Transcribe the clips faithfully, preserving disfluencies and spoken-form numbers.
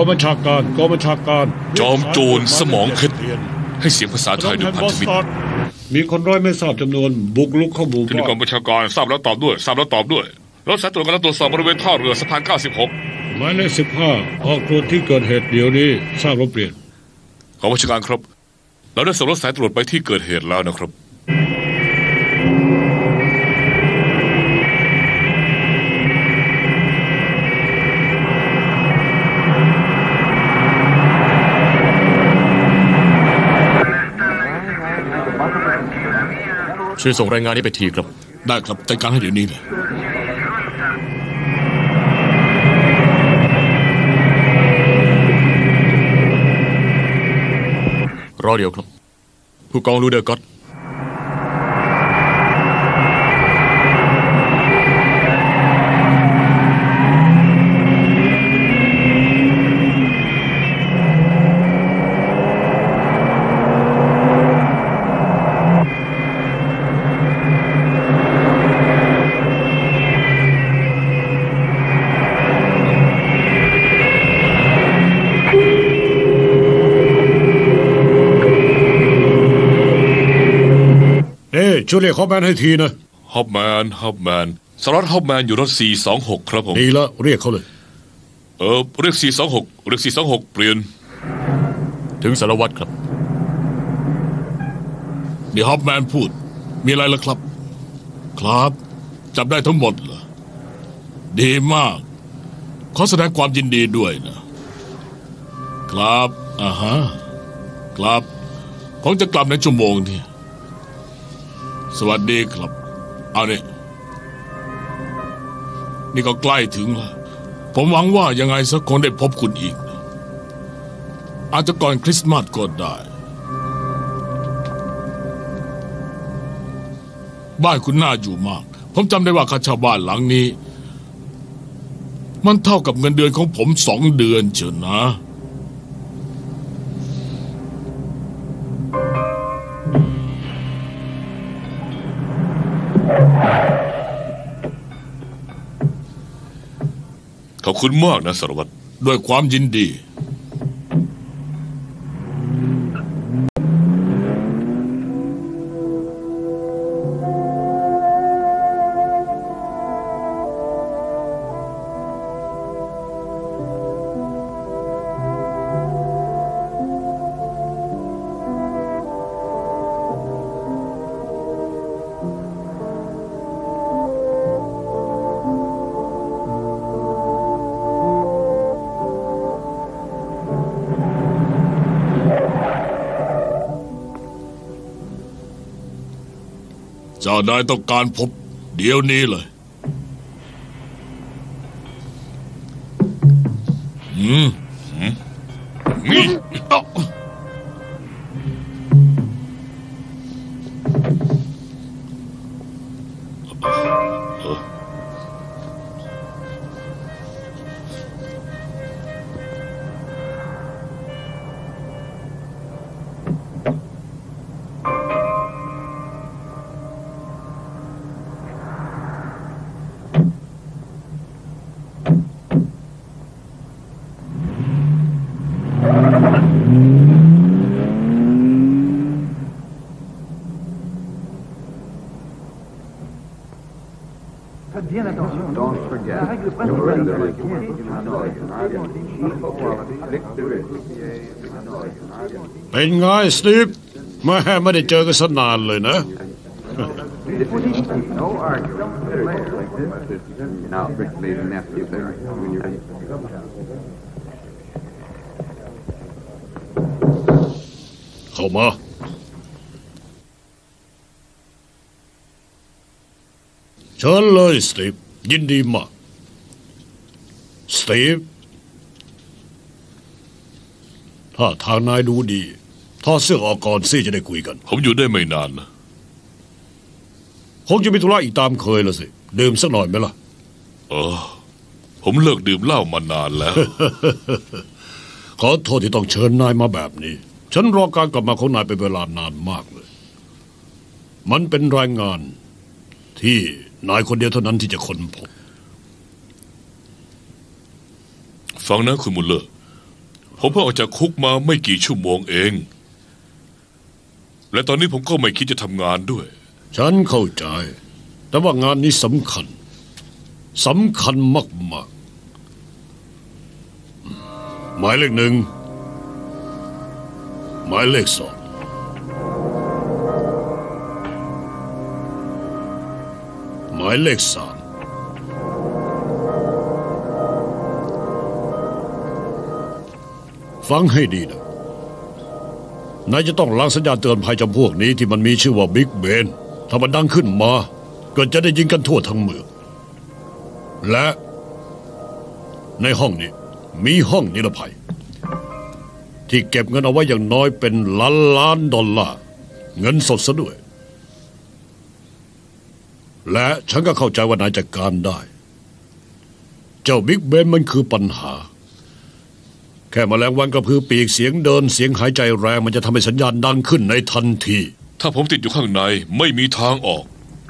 องบัญชาการกองบัญชาการจอมโจรสมองเพชรให้เสียงภาษาไทยด้วยพันธมิตรมีคนร้ายไม่ทราบจำนวนบุกรุกเข้าหมู่บ้านที่กองบัญชาการทราบแล้วตอบด้วยทราบแล้วตอบด้วยรถสายตรวจกำลังตรวจสอบบริเวณท่าเรือสะพานเก้าสิบหกหมายเลขสิบห้าออกตรวจที่เกิดเหตุเดี๋ยวนี้ทราบรบเปลี่ยนกองบัญชาการครับเราได้ส่งรถสายตรวจไปที่เกิดเหตุแล้วนะครับช่วยส่งรายงานนี้ไปทีครับได้ครับจัดการให้เดี๋ยวนี้เลยรอเดี๋ยวครับผู้กองลูเดอร์ก็อตช่วยเรียกฮอปแมนให้ทีนะฮอปแมนฮอปแมนสารวัตรฮอปแมนอยู่รถสี่สองหกครับผมดีแล้วเรียกเขาเลยเออเรียกสี่สองหกเรียกสี่สองหกเปลี่ยนถึงสารวัตรครับเดี๋ยวฮอปแมนพูดมีอะไรล่ะครับครับจับได้ทั้งหมดเหรอดีมากขอแสดงความยินดีด้วยนะครับอ่าฮะครับผมจะกลับในชั่วโมงที่สวัสดีครับเอาเนี่ยนี่ก็ใกล้ถึงแล้วผมหวังว่ายังไงสักคนได้พบคุณอีกอาจจะก่อนคริสต์มาสก็ได้บ้านคุณน่าอยู่มากผมจำได้ว่าค่าเช่าบ้านหลังนี้มันเท่ากับเงินเดือนของผมสองเดือนเชียวนะขอบคุณมากนะสารวัตรด้วยความยินดีเจ้านายต้องการพบเดี๋ยวนี้เลยอืมอืมนี่เป็นไงสตีฟไม่ไม่ได้เจอกันสนานเลยนะเข้ามาเชิญเลยสตีฟยินดีมากสตีฟถ้าทางนายดูดีถอดเสื้อออกก่อนสิจะได้คุยกันผมอยู่ได้ไม่นานนะคงจะมีธุระอีกตามเคยละสิดื่มสักหน่อยไหมล่ะเออผมเลิกดื่มเหล้ามานานแล้วขอโทษที่ต้องเชิญนายมาแบบนี้ฉันรอการกลับมาของนายเป็นเวลานานมากเลยมันเป็นรายงานที่นายคนเดียวเท่านั้นที่จะค้นพบฟังนะคุณมุลเลอร์ผมเพิ่งออกจากคุกมาไม่กี่ชั่วโมงเอง และตอนนี้ผมก็ไม่คิดจะทำงานด้วยฉันเข้าใจแต่ว่างานนี้สำคัญสำคัญมากๆหมายเลขหนึ่งหมายเลขสองหมายเลขสามฟังให้ดีนะนายจะต้องล้างสัญญาณเตือนภัยจำพวกนี้ที่มันมีชื่อว่าบิ๊กเบนถ้ามันดังขึ้นมาก็จะได้ยิงกันทั่วทั้งเมืองและในห้องนี้มีห้องนิรภัยที่เก็บเงินเอาไว้อย่างน้อยเป็นล้านล้านดอลลาร์เงินสดซะด้วยและฉันก็เข้าใจว่านายจัดการได้เจ้าบิ๊กเบนมันคือปัญหาแค่แมลงวันกระพือปีกเสียงเดินเสียงหายใจแรงมันจะทำให้สัญญาณดังขึ้นในทันทีถ้าผมติดอยู่ข้างในไม่มีทางออก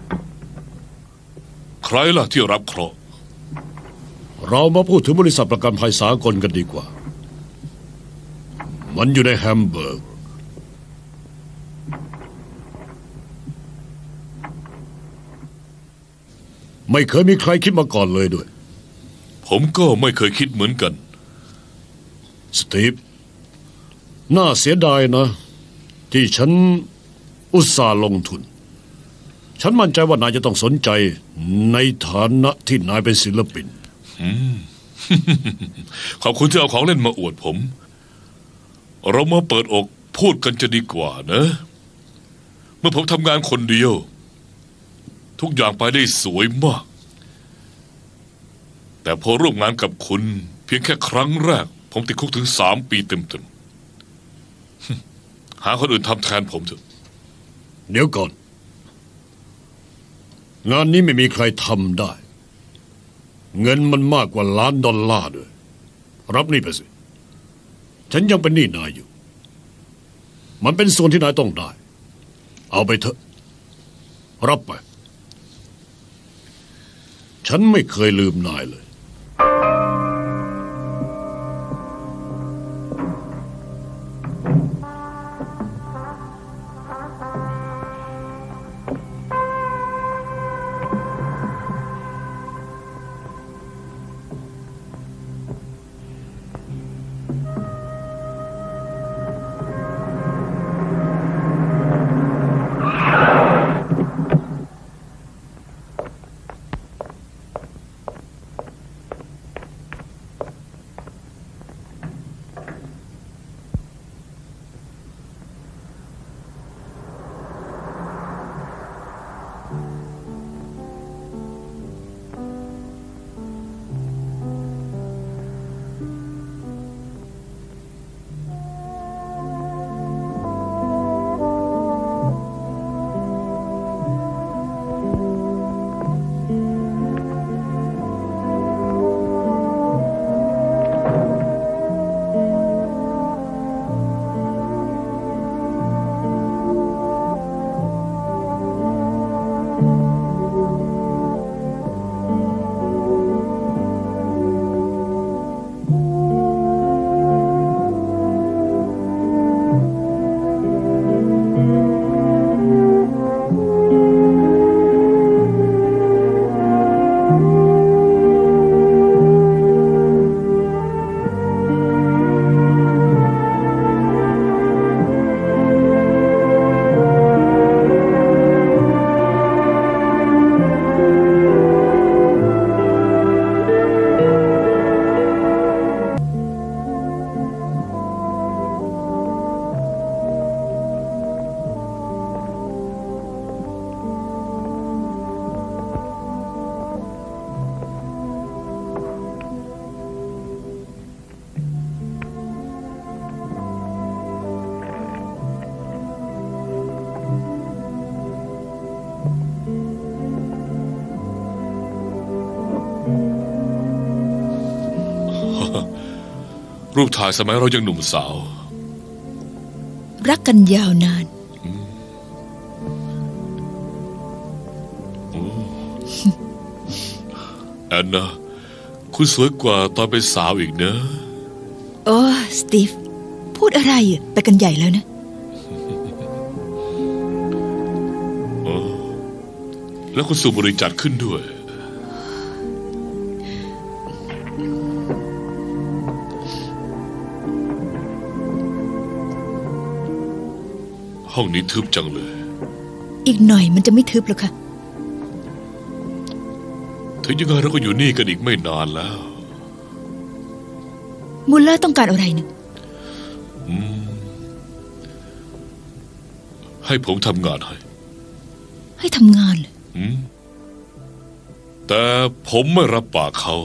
ใครล่ะที่รับเคราะห์เรามาพูดถึงบริษัทประกันภัยสากลกันดีกว่ามันอยู่ในแฮมเบิร์กไม่เคยมีใครคิดมาก่อนเลยด้วยผมก็ไม่เคยคิดเหมือนกันสตีฟน่าเสียดายนะที่ฉันอุตส่าห์ลงทุนฉันมั่นใจว่านายจะต้องสนใจในฐานะที่นายเป็นศิลปินขอบคุณที่เอาของเล่นมาอวดผมเรามาเปิดอกพูดกันจะดีกว่านะเมื่อผมทำงานคนเดียวทุกอย่างไปได้สวยมากแต่พอร่วมงานกับคุณเพียงแค่ครั้งแรกผมติดคุกถึงสามปีเต็มๆหาคนอื่นทำแทนผมเถอะเดี๋ยวก่อนงานนี้ไม่มีใครทำได้เงินมันมากกว่าล้านดอลลาร์ด้วยรับนี่ไปสิฉันยังเป็นหนี้นายอยู่มันเป็นส่วนที่นายต้องได้เอาไปเถอะรับไปฉันไม่เคยลืมนายเลยรูปถ่ายสมัยเรายังหนุ่มสาวรักกันยาวนานแอนนาคุณสวยกว่าตอนเป็นสาวอีกนะโอ้สตีฟพูดอะไรไปกันใหญ่แล้วนะแล้วคุณสูบบุหรี่จัดขึ้นด้วยห้องนี้ทึบจังเลยอีกหน่อยมันจะไม่ทึบหรอกค่ะถึงยังไงเราก็อยู่นี่กันอีกไม่นานแล้วมุลเลอร์ต้องการอะไรนะให้ผมทำงานให้ให้ทำงานเหรอแต่ผมไม่รับปากเขา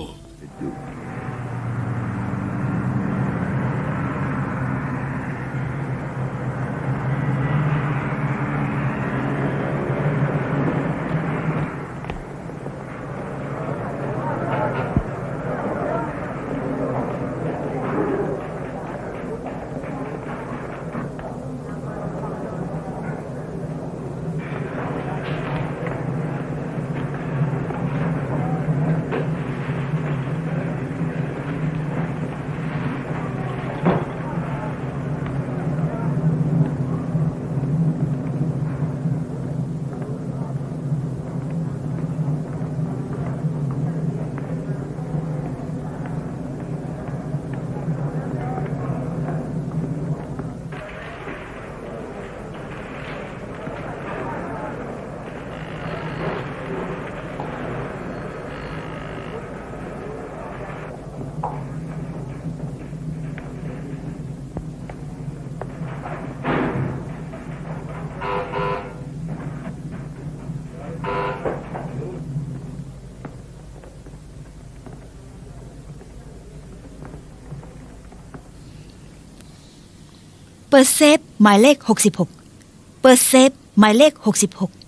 เปิดเซฟหมายเลขหกสิบหกเปิดเซฟหมายเลขหกสิบหก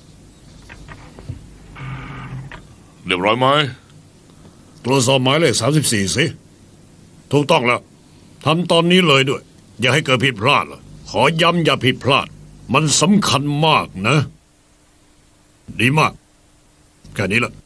เรียบร้อยไหมตรวจสอบหมายเลขสามสิบสี่สิถูกต้องแล้วทำตอนนี้เลยด้วยอย่าให้เกิดผิดพลาดล่ะขอย้ำอย่าผิดพลาดมันสำคัญมากนะดีมากแค่นี้ละ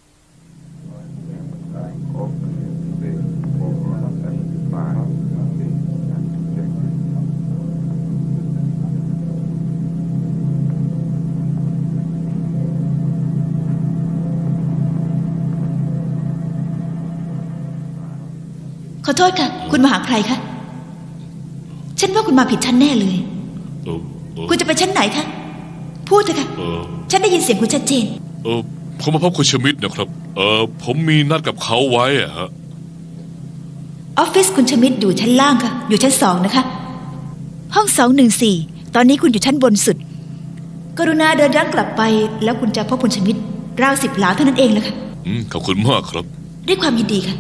ขอโทษค่ะคุณมาหาใครคะฉันว่าคุณมาผิดชั้นแน่เลยคุณจะไปชั้นไหนคะพูดเถอะค่ะฉันได้ยินเสียงคุณชัดเจนเออผมมาพบคุณชมิดนะครับเออผมมีนัดกับเขาไว้อะฮะออฟฟิศคุณชมิดอยู่ชั้นล่างค่ะอยู่ชั้นสองนะคะห้องสองหนึ่งสี่ตอนนี้คุณอยู่ชั้นบนสุดกรุณาเดินย้อนกลับไปแล้วคุณจะพบคุณชมิดราวสิบหลาเท่านั้นเองแหละค่ะอืมขอบคุณมากครับด้วยความยินดีค่ะ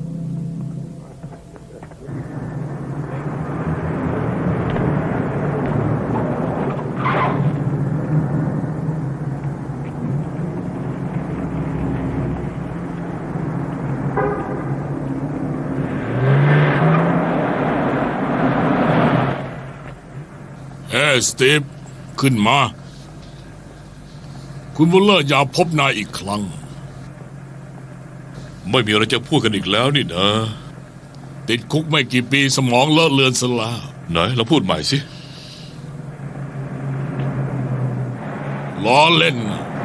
เฮ้สตีฟขึ้นมาคุณบุลเลอร์อยากพบนายอีกครั้งไม่มีอะไรจะพูดกันอีกแล้วนี่นะติดคุกไม่กี่ปีสมองเลอะเลือนซะแล้วไหนเราพูดใหม่สิล้อเล่น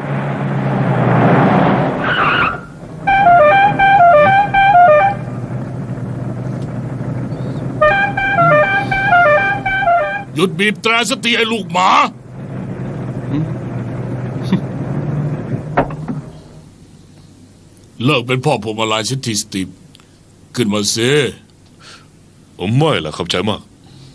หยุดบีบแตรสติไอ้ลูกหมาเลิกเป็นพ่อผมอะไรสิทีสตีฟขึ้นมาเซ่ผมไม่ล่ะขอบใจมาก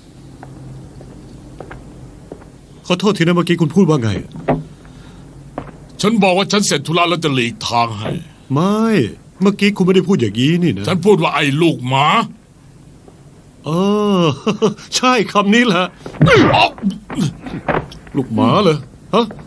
ขอโทษทีนะเมื่อกี้คุณพูดว่าไงฉันบอกว่าฉันเสร็จธุระแล้วจะหลีกทางให้ไม่เมื่อกี้คุณไม่ได้พูดอย่างนี้นี่นะฉันพูดว่าไอ้ลูกหมาเออใช่คำนี้แหละลูกหมาเหรอฮะ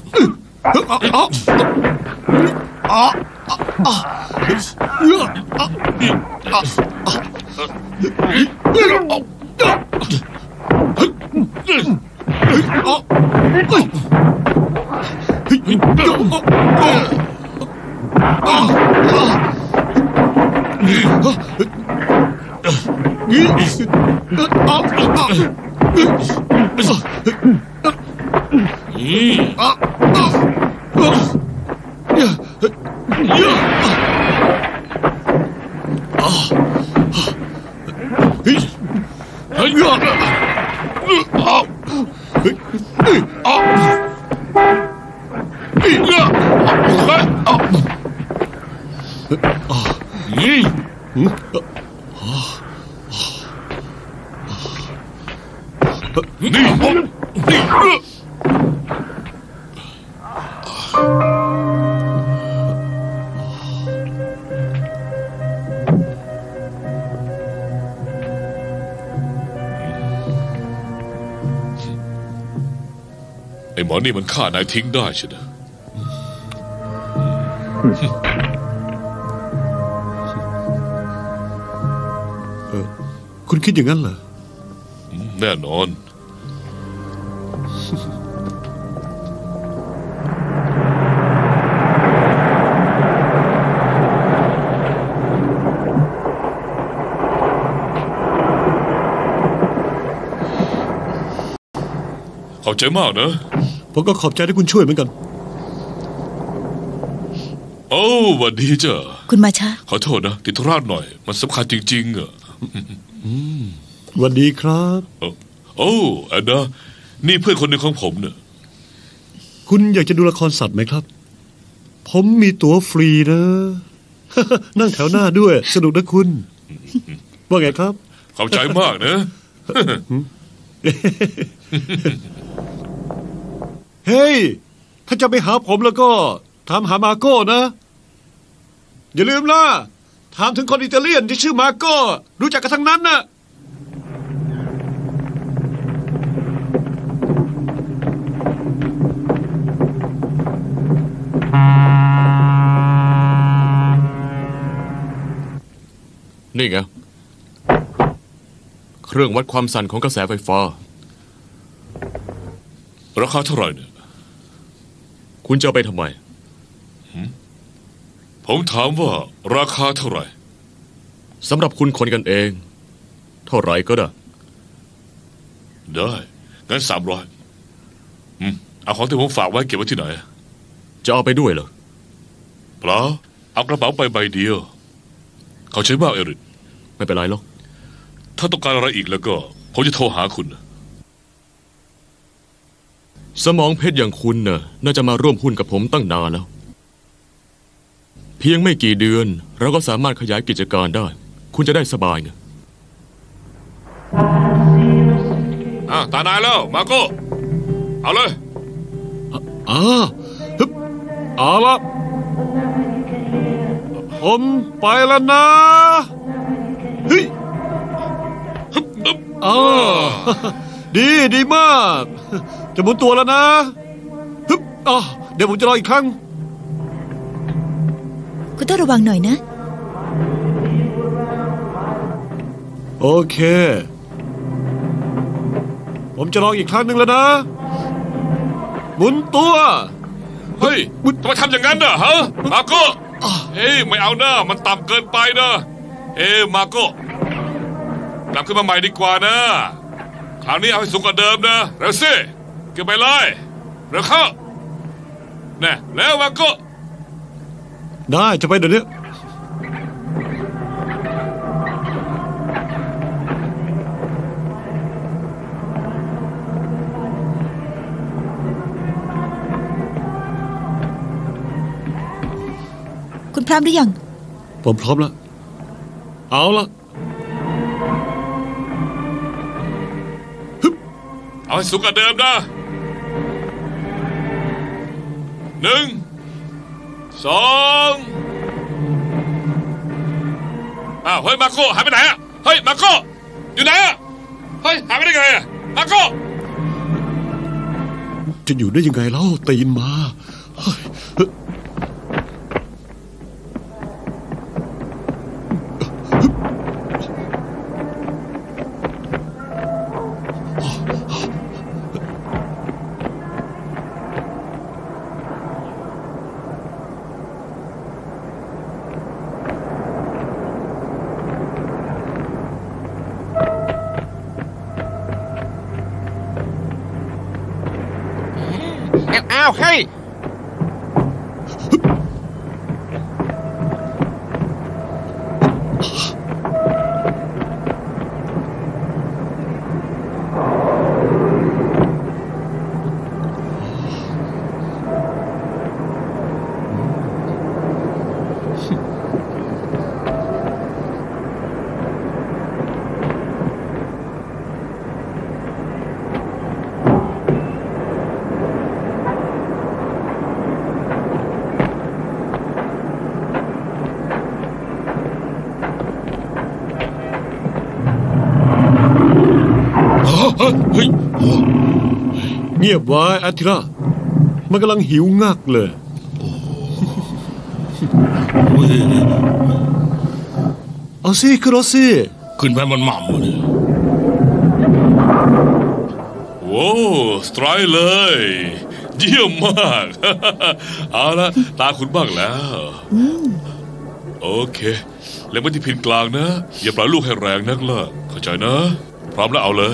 ไอ้หมอนี่มันฆ่านายทิ้งได้ใช่ไหมคุณคิดอย่างนั้นเหรอแน่นอน ขอบใจมากนะผมก็ขอบใจที่คุณช่วยเหมือนกันโอ้หวัดดีจ้ะคุณมาช้าขอโทษนะติดธุระหน่อย มันสำคัญจริงๆอ่ะสวัสดีครับโอ้แอนนานี่เพื่อนคนหนึ่งของผมเนี่ยคุณอยากจะดูละครสัตว์ไหมครับ ผมมีตั๋วฟรีนะ นั่งแถวหน้าด้วย สนุกนะคุณ ว่าไงครับขอบใจมากนะเฮ้ย ถ้าจะไปหาผมแล้วก็ถามหามาโก้นะ อย่าลืมนะถามถึงคนอิตาเลียนที่ชื่อมาโก้รู้จักกันทั้งนั้นนะนี่ไงเครื่องวัดความสั่นของกระแสไฟฟ้าราคาเท่าไหร่เนี่ยคุณจะเอาไปทำไมผมถามว่าราคาเท่าไหร่สำหรับคุณคนกันเอง เท่าไหร่ก็ได้ได้งั้นสามร้อยอืมเอาของที่ผมฝากไว้เก็บไว้ที่ไหนจะเอาไปด้วยเหรอเปล่าเอากระเป๋าไปใบเดียว เขาใช้มากเอริกไม่เป็นไรหรอกถ้าต้องการอะไรอีกแล้วก็ผมจะโทรหาคุณสมองเพชรอย่างคุณน่ะน่าจะมาร่วมหุ้นกับผมตั้งนานแล้ว เพียงไม่กี่เดือนเราก็สามารถขยายกิจการได้ คุณจะได้สบายไงอ่ะตานายแล้วมาโก้เอาเลยอ่าฮึบเอาละผมไปแล้วนะเฮ้ยฮึบฮึบอ่าดีดีมาก จะหมุนตัวแล้วนะฮึบอ่าเดี๋ยวผมจะรออีกครั้งคุณต้องระวังหน่อยนะโอเค ผมจะลองอีกครั้งหนึ่งแล้วนะ หมุนตัวเฮ้ยทำไมทำอย่างนั้นน่ะฮะมาโก้เฮ้ยไม่เอาหน้ามันต่ำเกินไปนะเอ้มาโก้กลับขึ้นมาใหม่ดีกว่านะคราวนี้เอาให้สูงกว่าเดิมนะเร็วสิเก็บไปเลยเร็วเข้าแน่แล้วมาโก้ได้จะไปเดี๋ยวนี้คุณพร้อมหรือยังผมพร้อมแล้ว เอาละเอาให้สูงกว่าเดิมนะหนึ่งสองอ้าวเฮ้ยมาโก้หายไปไหนอ่ะเฮ้ยมาโก้อยู่ไหนอ่ะเฮ้ยหายไปได้ไงอ่ะมาโก้จะอยู่ได้ยังไงเล่าตีนมาเฮ้ยอ้าวเฮ้ยเฮ้ยเงียบไว้อาทิระมันกำลังหิวงักเลยเอาสิขึ้นรถสิขึ้นไปมันหม่ำเลยโว้สไตร์เลยเยี่ยมมากเอาละตาคุณบ้างแล้วโอเคแล้วไม่ที่พินกลางนะอย่าปล่อยลูกให้แรงนักล่ะเข้าใจนะพร้อมแล้วเอาเลย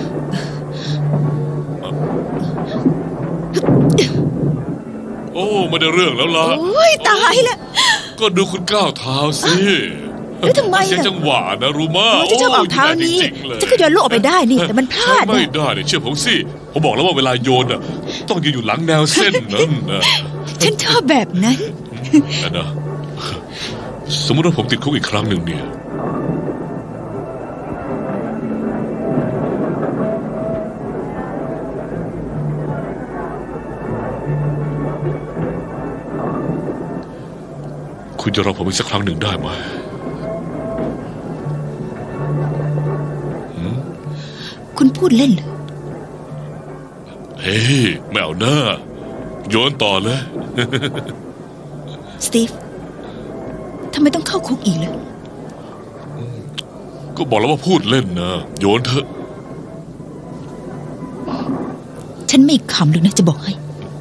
โอ้ไม่ได้เรื่องแล้วล่ะโอ้ยตายละก็ดูคุณก้าวเท้าสิแล้วทำไมเสียจังหวะนะรู้มั้ยจะชอบเอาเท้านี้จะก็โยนลูกออกไปได้นี่แต่มันพลาดไม่ได้เนี่ยเชื่อผมสิผมบอกแล้วว่าเวลาโยนอ่ะต้องยืนอยู่หลังแนวเส้นนั้นนะฉันชอบแบบนั้นนะสมมติว่าผมติดคุกอีกครั้งหนึ่งเนี่ยคุณจะรอผมอีกสักครั้งหนึ่งได้ไหมคุณพูดเล่นเหรอเฮ้ยไม่เอาหน้าโยนต่อเลยสตีฟทำไมต้องเข้าคุกอีกล่ะก็บอกแล้วว่าพูดเล่นนะโยนเถอะฉันไม่ขำหรอกนะจะบอกให้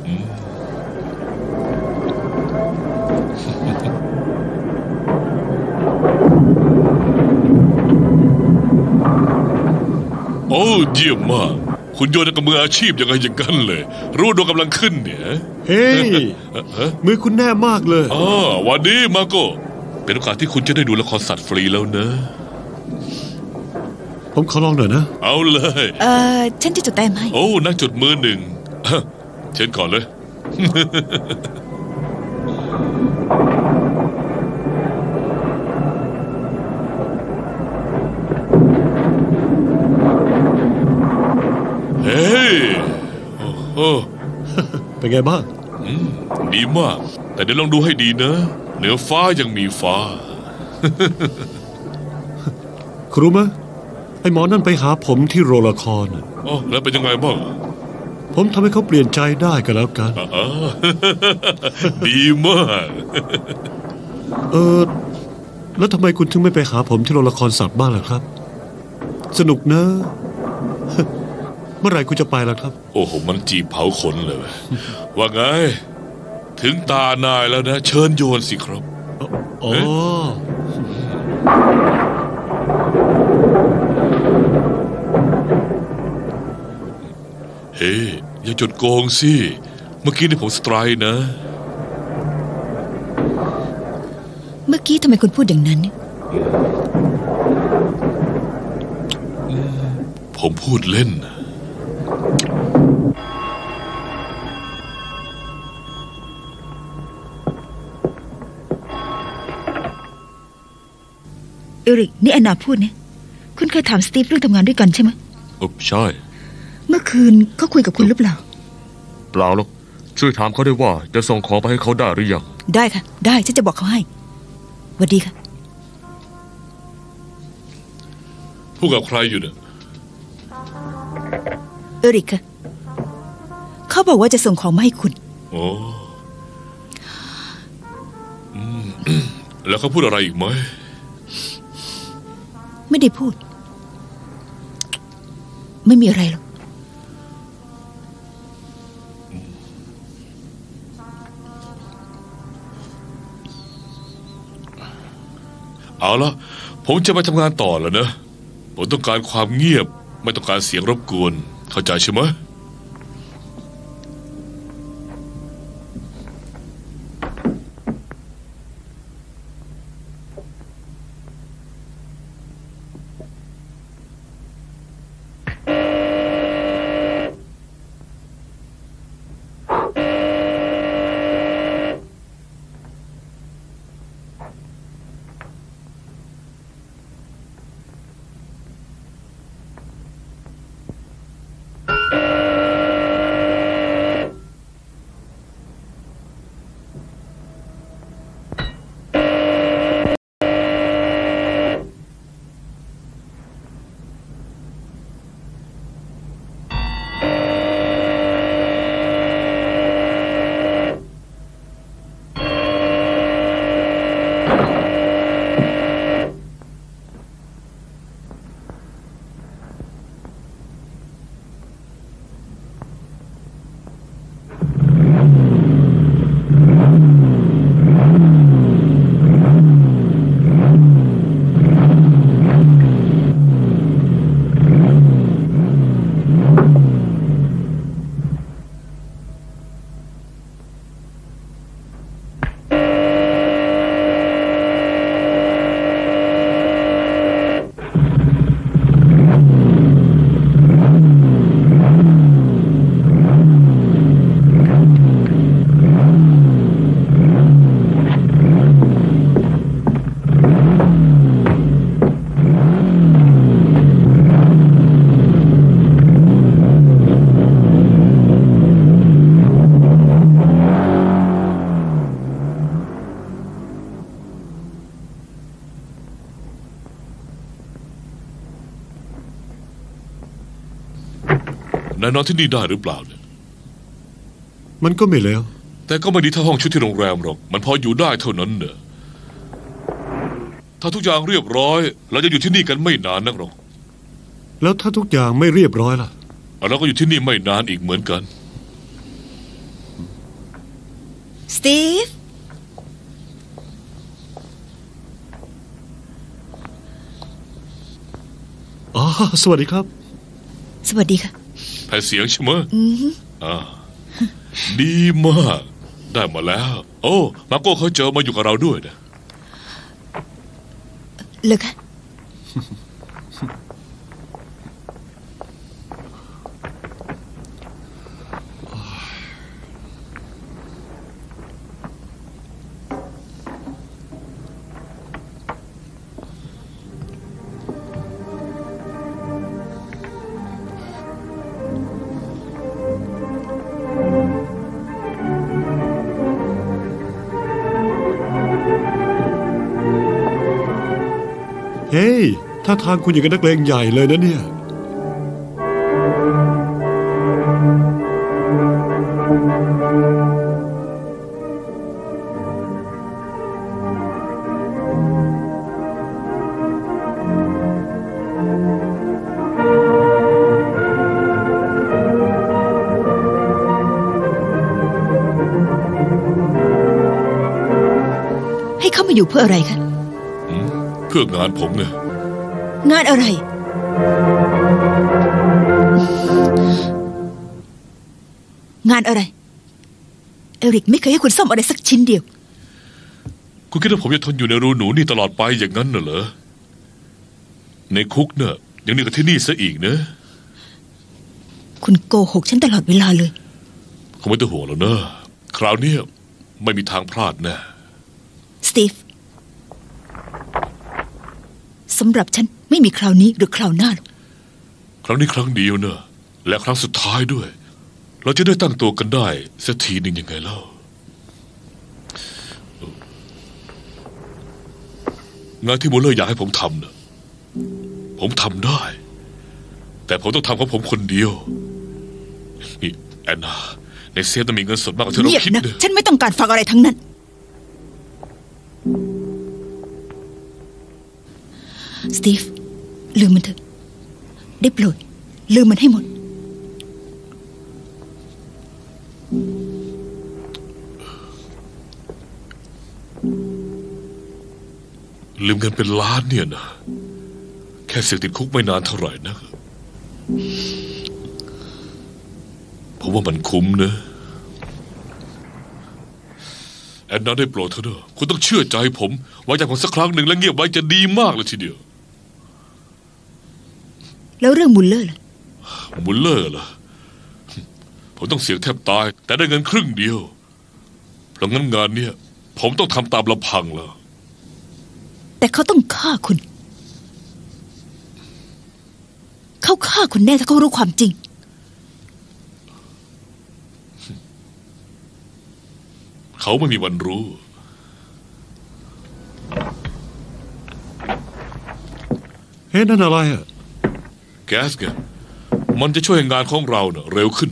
โอ้เยี่ยมมากคุณโยนกับมืออาชีพยังไงอย่างกันเลยรู้ดวงกำลังขึ้นเนี่ยเฮ้ยมือคุณแน่มากเลยอ๋อวันนี้มาโก้เป็นโอกาสที่คุณจะได้ดูละครสัตว์ฟรีแล้วนะผมขอลองหน่อยนะเอาเลยเออฉันจะจดแต้มให้โอ้นักจดมือหนึ่งเชิญก่อนเลยเฮ้ยโอ้เป็นไงบ้างดีมากแต่เดี๋ยวลองดูให้ดีนะเหนือฟ้ายังมีฟ้าครูมะไอ้หมอนั่นไปหาผมที่โรงละครอ๋อแล้วเป็นยังไงบ้างผมทำให้เขาเปลี่ยนใจได้ก็แล้วกันดีมากเออแล้วทำไมคุณถึงไม่ไปหาผมที่โรงละครสัตว์บ้างล่ะครับสนุกนะเมื่อไหร่คุณจะไปล่ะครับโอ้โหมันจีบเผาขนเลยว่าไงถึงตานายแล้วนะเชิญโยนสิครับอ๋อเฮ้ยอย่าจดโกงสิเมื่อกี้นี่ผมสไตร์นะเมื่อกี้ทำไมคุณพูดอย่างนั้นผมพูดเล่นเอริกนี่แอนนาพูดเนี่ยคุณเคยถามสตีฟเรื่องทำงานด้วยกันใช่ไหมอ๋อใช่เมื่อคืนเขาคุยกับคุณหรือเปล่าเปล่าหรอกช่วยถามเขาได้ว่าจะส่งของไปให้เขาได้หรือยังได้ค่ะได้ฉันจะบอกเขาให้สวัสดีค่ะพูดกับใครอยู่เนี่ยเอริกค่ะเขาเขาบอกว่าจะส่งของมาให้คุณโอ้อืมแล้วเขาพูดอะไรอีกไหมไม่ได้พูด ไม่มีอะไรหรอกเอาละผมจะไปทำงานต่อแล้วนะผมต้องการความเงียบไม่ต้องการเสียงรบกวนเข้าใจใช่ไหมนายนอนที่นี่ได้หรือเปล่าเนี่ยมันก็ไม่เลวแต่ก็ไม่ดีเท่าห้องชุดที่โรงแรมหรอกมันพออยู่ได้เท่านั้นเนอะถ้าทุกอย่างเรียบร้อยเราจะอยู่ที่นี่กันไม่นานนักหรอกแล้วถ้าทุกอย่างไม่เรียบร้อยล่ะเราก็อยู่ที่นี่ไม่นานอีกเหมือนกันสตีฟอ๋อ สวัสดีครับสวัสดีค่ะแผ่นเสียงใช่ไหมอือฮึอ่าดีมากได้มาแล้ว โอ้มาโก้เขาเจอมาอยู่กับเราด้วยนะเลยค่ะเฮ้ยถ้าทางคุณอย่างกับนักเลงใหญ่เลยนะเนี่ยให้เข้ามาอยู่เพื่ออะไรคะเพื่องานผมไงงานอะไร งานอะไร เอริกไม่เคยให้คุณซ่อมอะไรสักชิ้นเดียวคุณคิดว่าผมจะทนอยู่ในรูหนูนี่ตลอดไปอย่างนั้นน่ะเหรอในคุกเนี่ยยังดีกว่าที่นี่ซะอีกเนอะคุณโกหกฉันตลอดเวลาเลยคงไม่ต้องห่วงแล้วเนอะคราวนี้ไม่มีทางพลาดแน่สตีฟ สำหรับฉันไม่มีคราวนี้หรือคราวหน้าหรอกครั้งนี้ครั้งเดียวเนอะและครั้งสุดท้ายด้วย เราจะได้ตั้งตัวกันได้สักทีหนึ่งยังไงเล่างานที่มูลเลอร์อยากให้ผมทำเนอะผมทำได้ แต่ผมต้องทำของผมคนเดียวนี่แอนนาในเซฟต้องมีเงินสดมากกว่าที่เราเงียบคิดนะเลยฉันไม่ต้องการฟังอะไรทั้งนั้นสตีฟลืมมันเถอะได้โปรดลืมมันให้หมดลืมเงินเป็นล้านเนี่ยนะแค่เสียติดคุกไม่นานเท่าไหร่นะผมว่ามันคุ้มนะแอนนาได้โปรดเถอะนะคุณต้องเชื่อใจผมไว้ใจผมสักครั้งหนึ่งแล้วเงียบไว้จะดีมากเลยทีเดียวแล้วเรื่องมุลเลอร์ล่ะมุลเลอร์เหรอผมต้องเสี่ยงแทบตายแต่ได้เงินครึ่งเดียวเพราะงั้นงานเนี่ยผมต้องทำตามลำพังแล้วแต่เขาต้องฆ่าคุณเขาฆ่าคุณแน่ถ้าเขารู้ความจริงเขาไม่มีวันรู้เฮ้ยนั่นอะไรอ่ะแก๊สไงมันจะช่วยให้งานของเราเน่ะเร็วขึ้น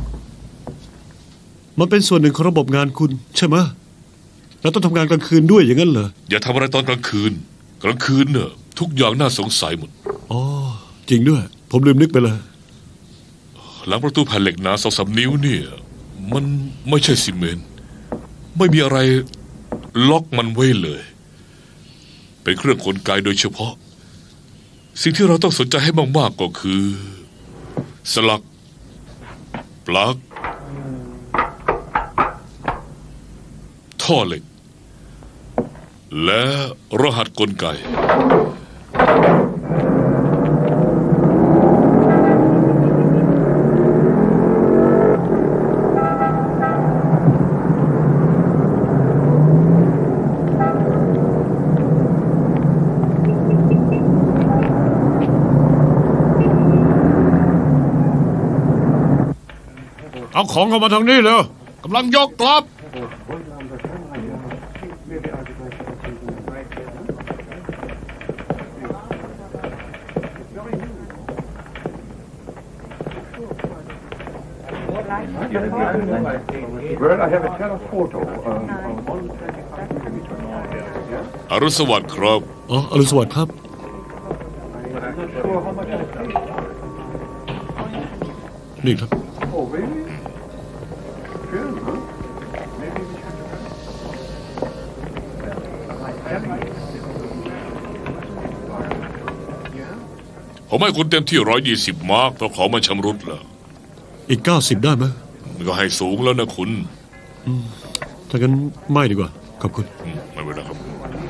มันเป็นส่วนหนึ่งของระบบงานคุณใช่ไหมเราต้องทำงานกลางคืนด้วยอย่างนั้นเหรออย่าทำอะไรตอนกลางคืนกลางคืนเน่ะทุกอย่างน่าสงสัยหมดอ๋อจริงด้วยผมลืมนึกไปเลยหลังประตูแผ่นเหล็กหนาสองสามนิ้วเนี่ยมันไม่ใช่ซีเมนต์ไม่มีอะไรล็อกมันไว้เลยเป็นเครื่องกลไกโดยเฉพาะสิ่งที่เราต้องสนใจให้มากๆก็คือสลักปลั๊กท่อเหล็กและรหัสกลไกเอาของเข้ามาทางนี้เลยกำลังยกครับอรุณสวัสดิ์ครับอ๋ออรุณสวัสดิ์ครับนี่ครับผมให้คุณเต็มที่ร้อยยี่สิบมาร์กเพราะของมันชำรุดแล้วอีกเก้าสิบได้ไหมก็ให้สูงแล้วนะคุณถ้างั้นไม่ดีกว่าขอบคุณไม่เป็นไรครับ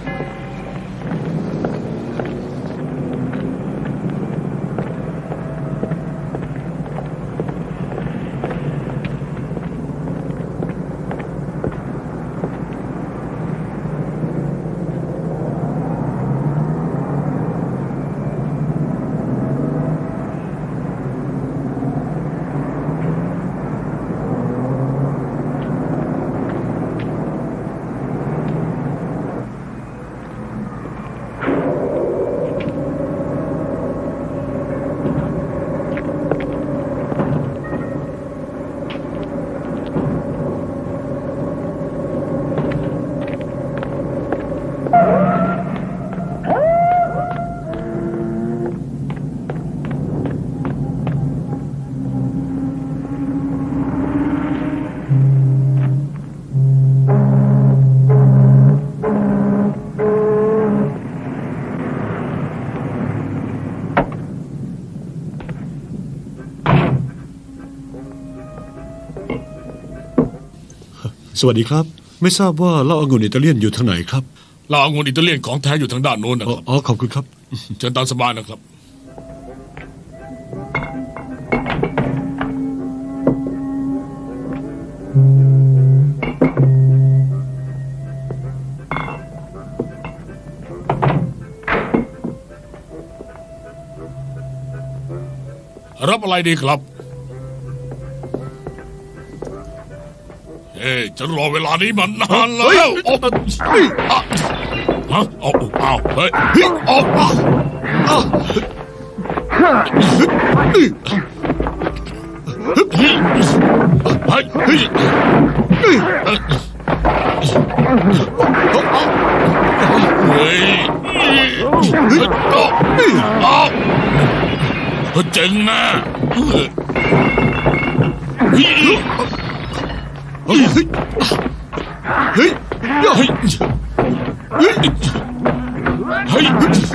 สวัสดีครับไม่ทราบว่าเหล้าองุ่นอิตาเลียนอยู่ทางไหนครับเหล้าองุ่นอิตาเลียนของแท้อยู่ทางด้านโน้นนะครับอ๋อขอบคุณครับเชิญตามสบายนะครับรับอะไรดีครับเฮ้ยฉันรอเวลานี้มานานแล้วโอ้ฮะเอาเอาเฮ้ยออกมาเฮ้ยเฮ้ยเฮ้ยเจ๋งนะเฮ้ยเฮ้ยเฮ้ยเฮ้ยเฮ้ยเฮ้ยเฮ้ยเฮ้ย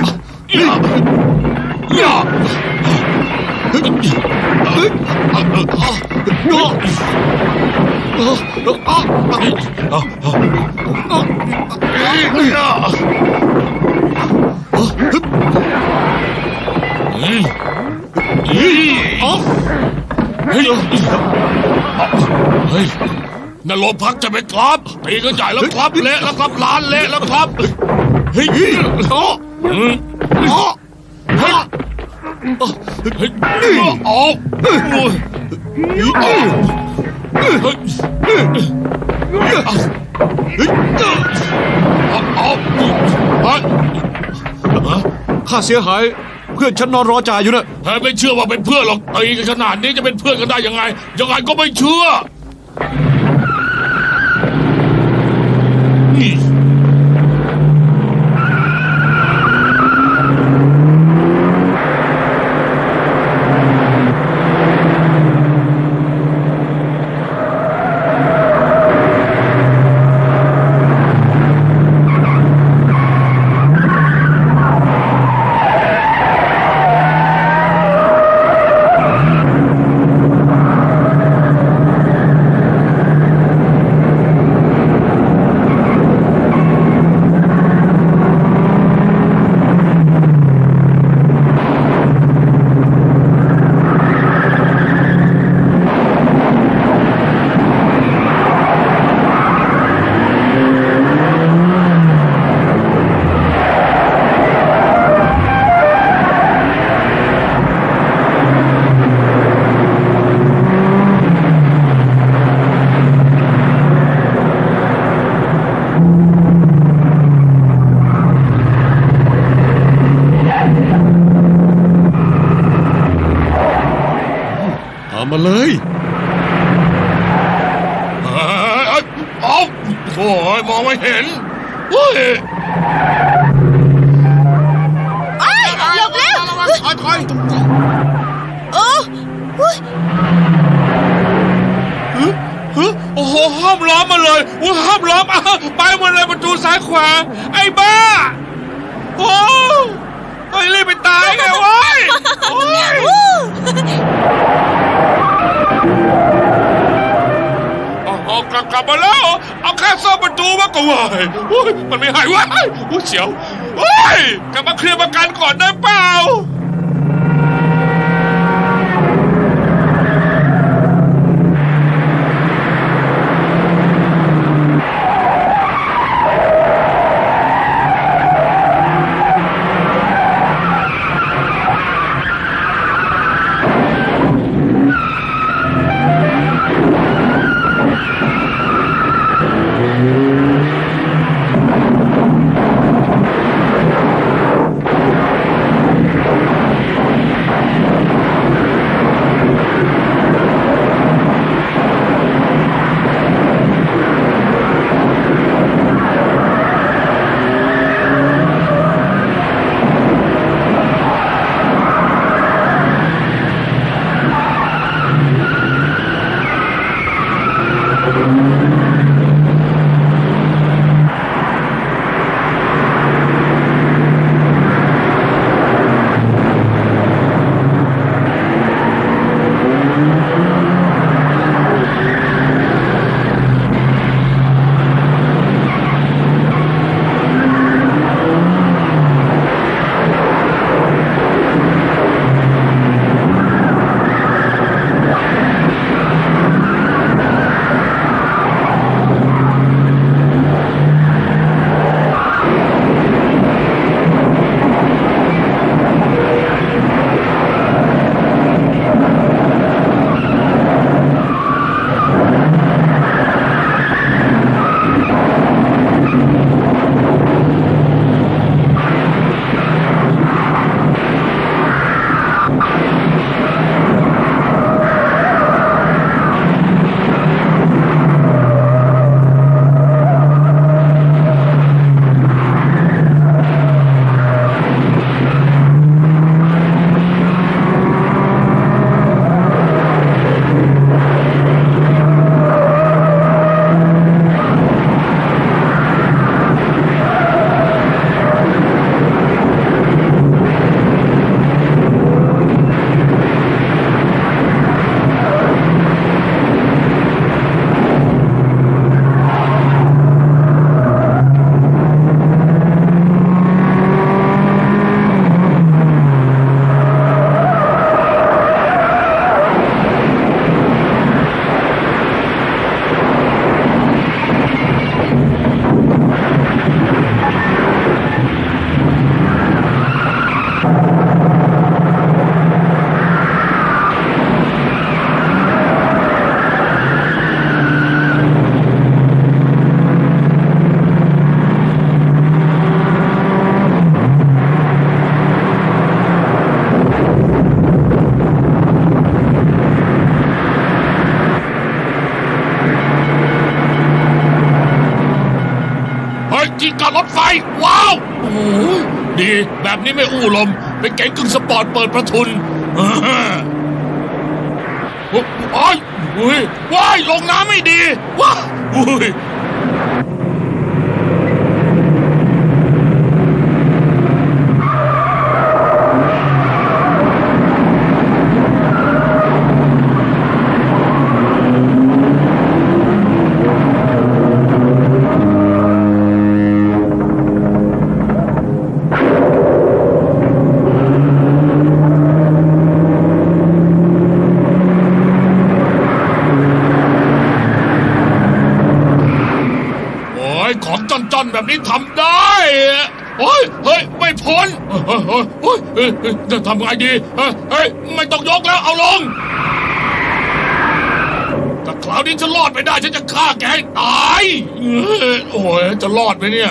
นรกพักจะไปครับตีก็จ่ายแล้วครับเละแล้วครับร้านเละแล้วครับเฮ้ยโอ้โอ้เฮ้ยเฮ้ยโอ้เฮ้ยเฮ้ยค่าเสียหายเพื่อนฉันนอนรอจ่ายอยู่นะเฮ้ยไม่เชื่อว่าเป็นเพื่อนหรอกตีกันขนาดนี้จะเป็นเพื่อนกันได้ยังไงยังไงก็ไม่เชื่อมาเลยเฮ้ยโอ้โหมองไม่เห็นเฮ้ยไอ้หลบแล้วถอยถอยโอ้โอ้โหห้ามล้อมมาเลยโอ้ห้ามล้อมไปหมดเลยประตูซ้ายขวาไอ้บ้าโอ้ไอ้รีบไปตายไงวะโอ้ยเอากลับกลับมาแล้วเอาแค่ซ่อมประตูมาก็ว่าโอ้ยมันไม่หายวะโอ้ยเสียวโอ้ยกลับมาเคลียร์ประกันก่อนได้เปล่าที่จอดรถไฟว้าวโอ้ยดีแบบนี้ไม่อู้ลมเป็นเก๋งกึ่งสปอร์ตเปิดประทุนโอ้ยโอ้ยว้ายลงน้ำไม่ดีว้าโอ้ยจอนๆแบบนี้ทำได้โอ้ยเฮ้ยไม่พ้นโอ้ยเฮ้ยจะทำไงดีเฮ้ยไม่ต้องยกแล้วเอาลงถ้าคราวนี้ฉันรอดไปได้ฉันจะฆ่าแกให้ตายโอ้ยจะรอดไหมเนี่ย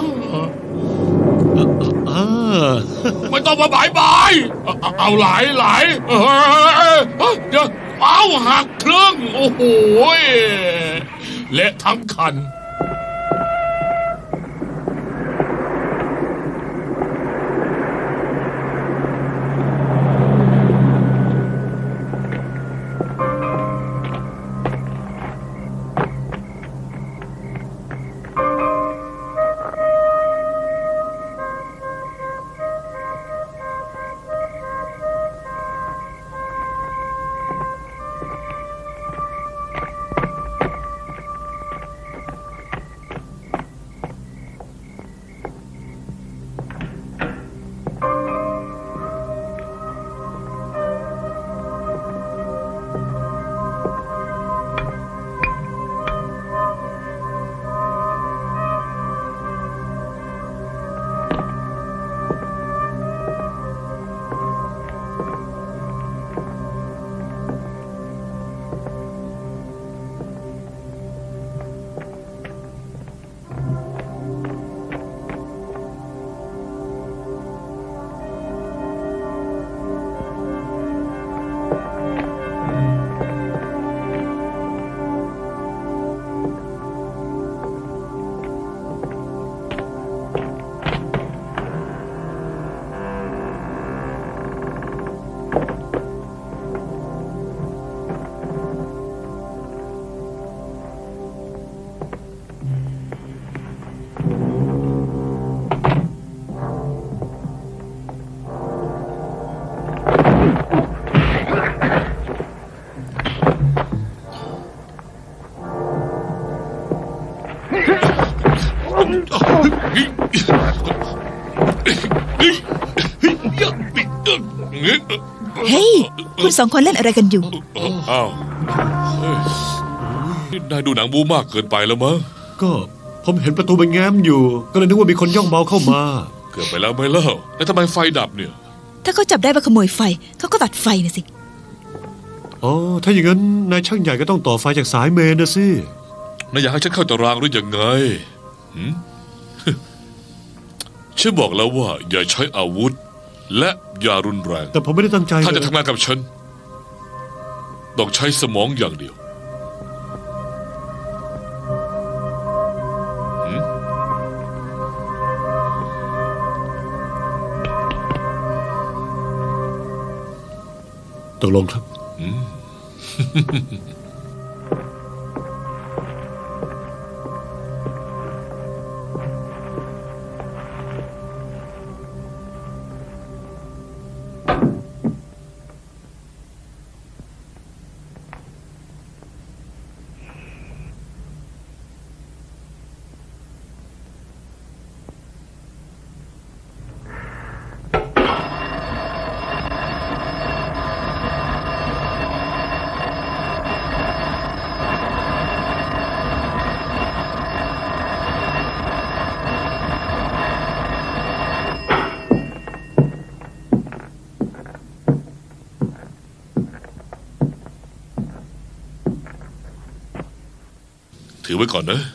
ไม่ต้องมาบายบายเอาไหลไหลเดี๋ยวเอาหักครึ่งโอ้โหเละทั้งคันเฮ้ยคุณสองคนเล่นอะไรกันอยู่อ้าวนี่นายดูหนังบูมากเกินไปแล้วมั้งก็ผมเห็นประตูมันแง้มอยู่ก็เลยนึกว่ามีคนย่องเบาเข้ามาเกือบไปแล้วไม่เล่าแล้วทำไมไฟดับเนี่ยถ้าเขาจับได้ว่าขโมยไฟเขาก็ตัดไฟนะสิอ๋อถ้าอย่างนั้นนายช่างใหญ่ก็ต้องต่อไฟจากสายเมนนะสินายอยากให้ฉันเข้าตารางหรือยังไงฉันบอกแล้วว่าอย่าใช้อาวุธและอย่ารุนแรงแต่ผมไม่ได้ตั้งใจถ้าจะทำงานกับฉันต้องใช้สมองอย่างเดียวตกลงครับถือไว้ก่อนนะ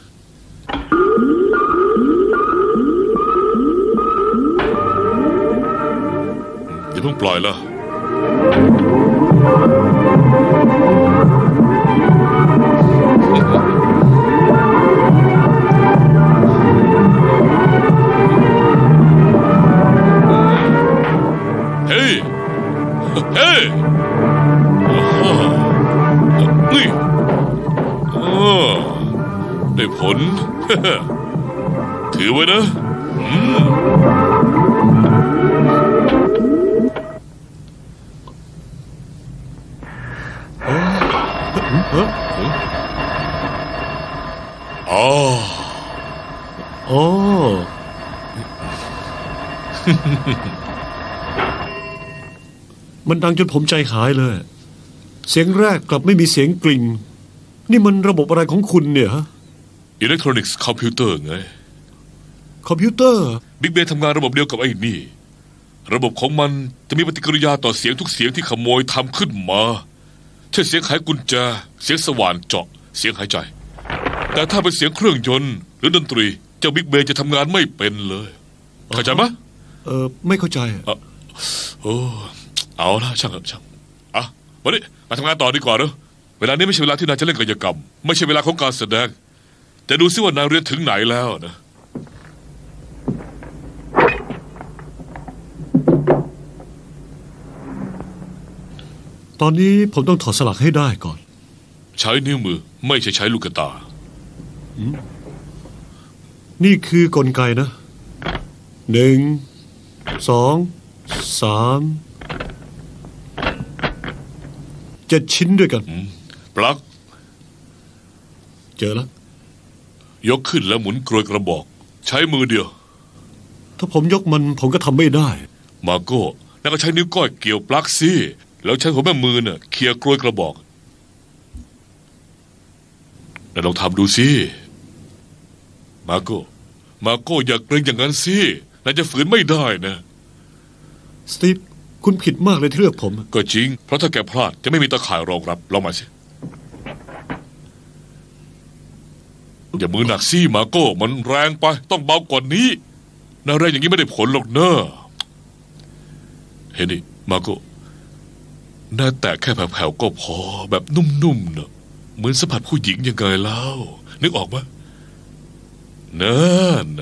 อย่าเพิ่งปล่อยละผล ถือไว้นะอืมอ๋ออ๋อ มันดังจนผมใจหายเลย เสียงแรกกลับไม่มีเสียงกลิ่งนี่มันระบบอะไรของคุณเนี่ยฮะอิเล็กทรอนิกส์คอมพิวเตอร์ไงคอมพิวเตอร์บิ๊กเบนทำงานระบบเดียวกับไอ้นี่ ระบบของมันจะมีปฏิกิริยาต่อเสียงทุกเสียงที่ขโมยทำขึ้นมาเช่นเสียงไขกุญแจเสียงสว่านเจาะเสียงหายใจแต่ถ้าเป็นเสียงเครื่องยนต์หรือดนตรีเจ้าบิ๊กเบนจะทำงานไม่เป็นเลยเข้าใจไหมเออไม่เข้าใจอ่ะโอ้เอาละช่างช่างอ่ะวันนี้มาทำงานต่อดีกว่าเนอะเวลานี้ไม่ใช่เวลาที่นายจะเล่นกายกรรมไม่ใช่เวลาของการแสดงแต่ดูซิว่านายเรียนถึงไหนแล้วนะตอนนี้ผมต้องถอดสลักให้ได้ก่อนใช้นิ้วมือไม่ใช่ใช้ลูกตานี่คือกลไกนะหนึ่งสองสามเจ็ดชิ้นด้วยกันปลั๊กเจอแล้วยกขึ้นแล้วหมุนกรวยกระบอกใช้มือเดียวถ้าผมยกมันผมก็ทำไม่ได้มาโก้แล้วก็ใช้นิ้วก้อยเกี่ยวปลั๊กสิแล้วใช้หัวแม่มือน่ะเขี่ยกรวยกระบอกแล้วลองทำดูสิมาโก้มาโก้อย่าเกรงอย่างนั้นสินายจะฝืนไม่ได้นะสตีฟคุณผิดมากเลยที่เลือกผมก็จริงเพราะถ้าแกพลาดจะไม่มีตะข่ายรองรับลองมาสิอย่ามือหนักสิมาโก้มันแรงไปต้องเบากว่านี้น่าแรงอย่างนี้ไม่ได้ผลหรอกเนอะเห็นดิมาโก้น่าแต่แค่แผ่วๆก็พอแบบนุ่มๆเนอะเหมือนสัมผัสผู้หญิงยังไงแล้วนึกออกไหมนั่นนะ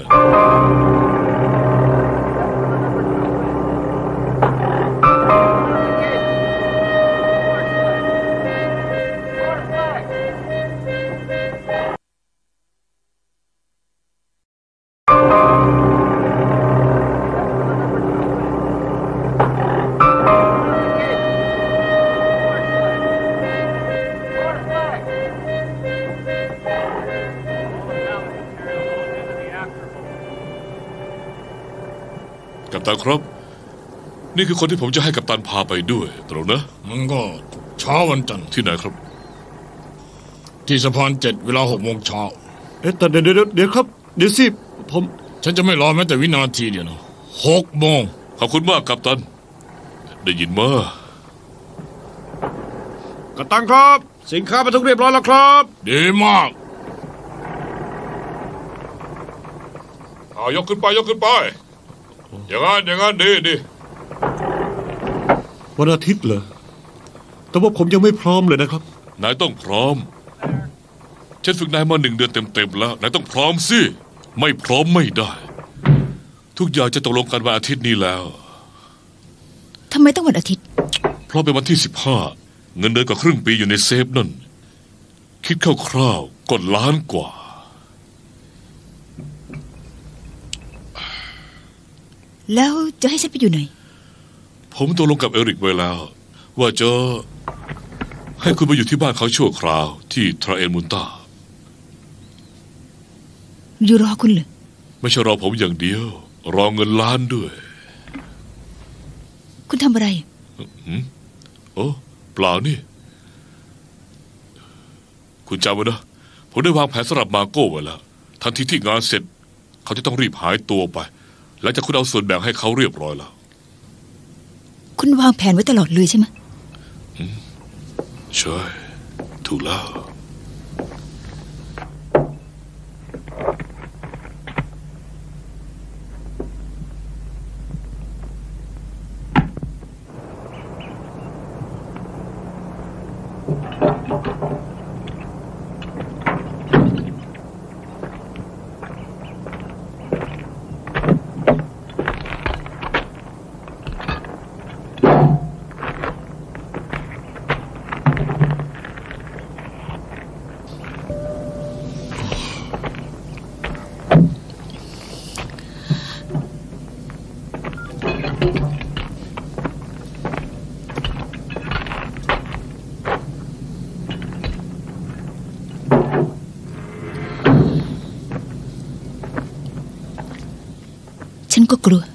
กัปตันครับนี่คือคนที่ผมจะให้กัปตันพาไปด้วยตรงนะมันก็เช้าวันจันทร์ที่ไหนครับที่สะพานเจ็ดเวลาหกโมงเช้าเอ๊ะแต่เดี๋ยวเดี๋ยวเดี๋ยวครับเดี๋ยวสิผมฉันจะไม่รอแม้แต่วินาทีเดียวนะหกโมงขอบคุณมากกัปตันได้ยินมากัปตันครับสินค้าไปทุกเรียบร้อยแล้วครับดีมากเอายกขึ้นไปยกขึ้นไปอย่างนั้นอย่างนั้นดีดีวันอาทิตย์เหรอแต่ว่าผมยังไม่พร้อมเลยนะครับนายต้องพร้อมฉันฝึกนายมาหนึ่งเดือนเต็มๆแล้วนายต้องพร้อมสิไม่พร้อมไม่ได้ทุกอย่างจะตกลงกันวันอาทิตย์นี้แล้วทำไมต้องวันอาทิตย์เพราะเป็นวันที่สิบห้าเงินเดือนกว่าครึ่งปีอยู่ในเซฟนั่นคิดคร่าวๆก็ล้านกว่าแล้วจะให้ฉันไปอยู่ไหนผมตกลงกับเอริกไว้แล้วว่าจะให้คุณไปอยู่ที่บ้านเขาชั่วคราวที่ทราเอลมุนตาอยู่รอคุณเลยไม่ใช่รอผมอย่างเดียวรอเงินล้านด้วยคุณทำอะไรหืมโอ้เปล่านี่คุณจำไว้นะผมได้วางแผนสำหรับมาโก้ไว้แล้วทันทีที่งานเสร็จเขาจะต้องรีบหายตัวไปหลังจากคุณเอาส่วนแบ่งให้เขาเรียบร้อยแล้วคุณวางแผนไว้ตลอดเลยใช่ไหมใช่ถูกแล้วก็กลัว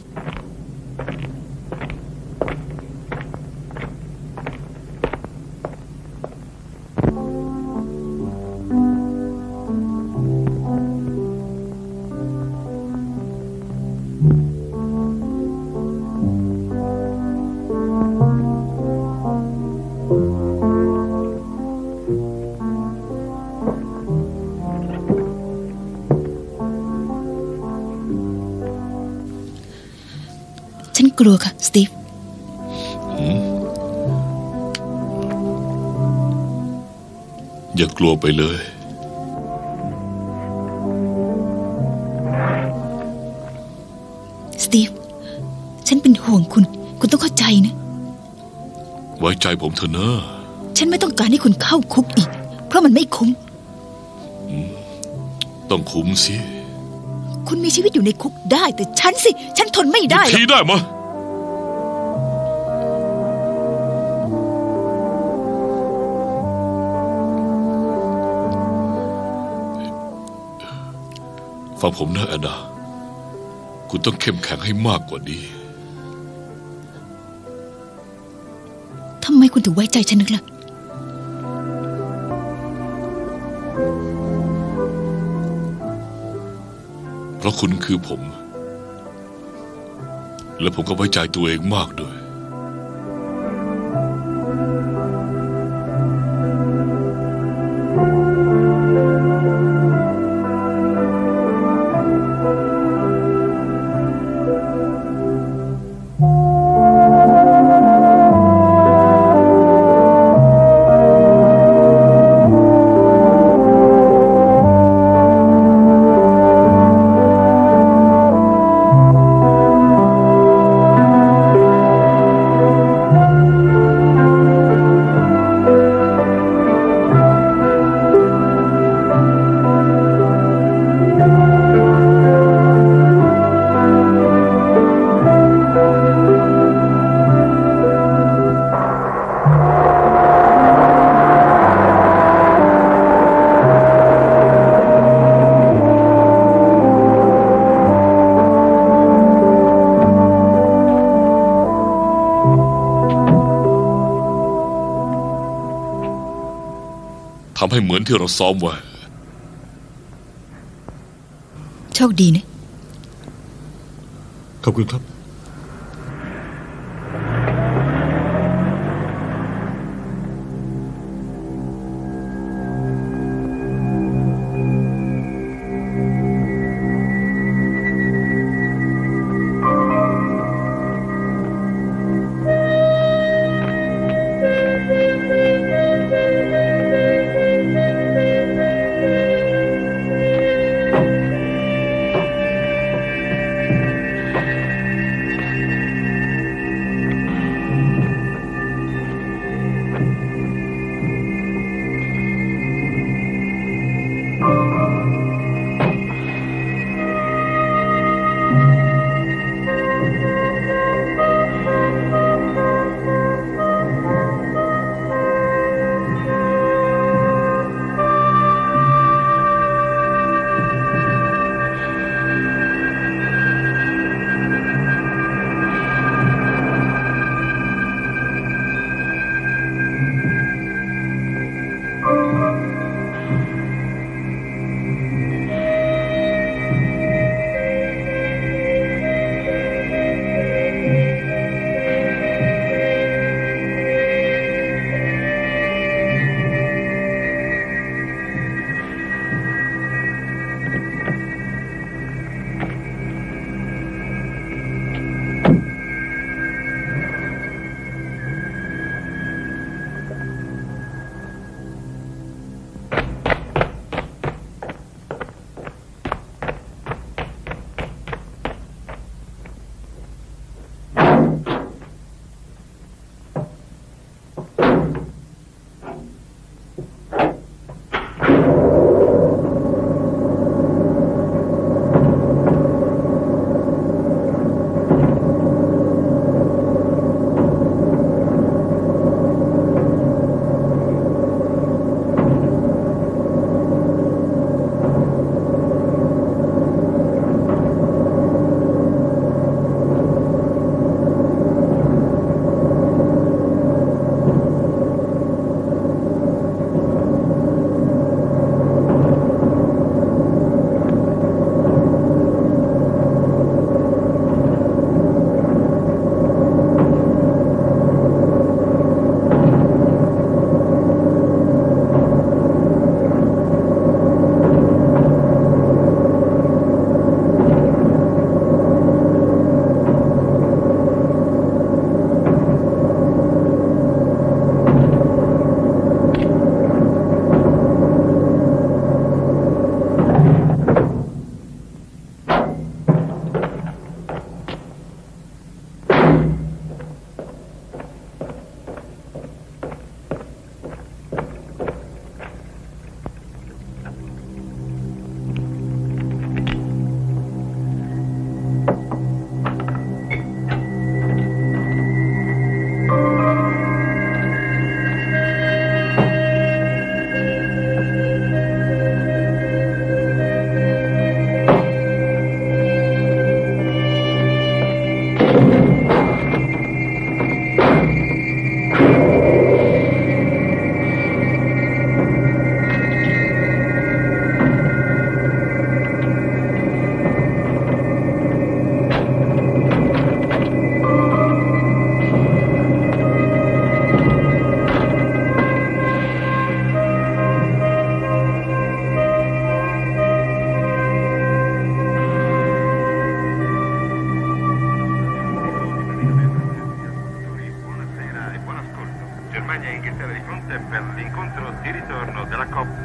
ฉันกลัวค่ะสตีฟอย่ากลัวไปเลยสตีฟฉันเป็นห่วงคุณคุณต้องเข้าใจนะไว้ใจผมเถอะนะฉันไม่ต้องการให้คุณเข้าคุกอีกเพราะมันไม่คุ้มต้องคุ้มสิคุณมีชีวิตอยู่ในคุกได้แต่ฉันสิฉันทนไม่ได้ทีได้มะฟังผมนะแอนนาคุณต้องเข้มแข็งให้มากกว่านี้ทำไมคุณถึงไว้ใจฉันนักล่ะเพราะคุณคือผมและผมก็ไว้ใจตัวเองมากด้วยทำให้เหมือนที่เราซ้อมไว้โชคดีนะขอบคุณครับ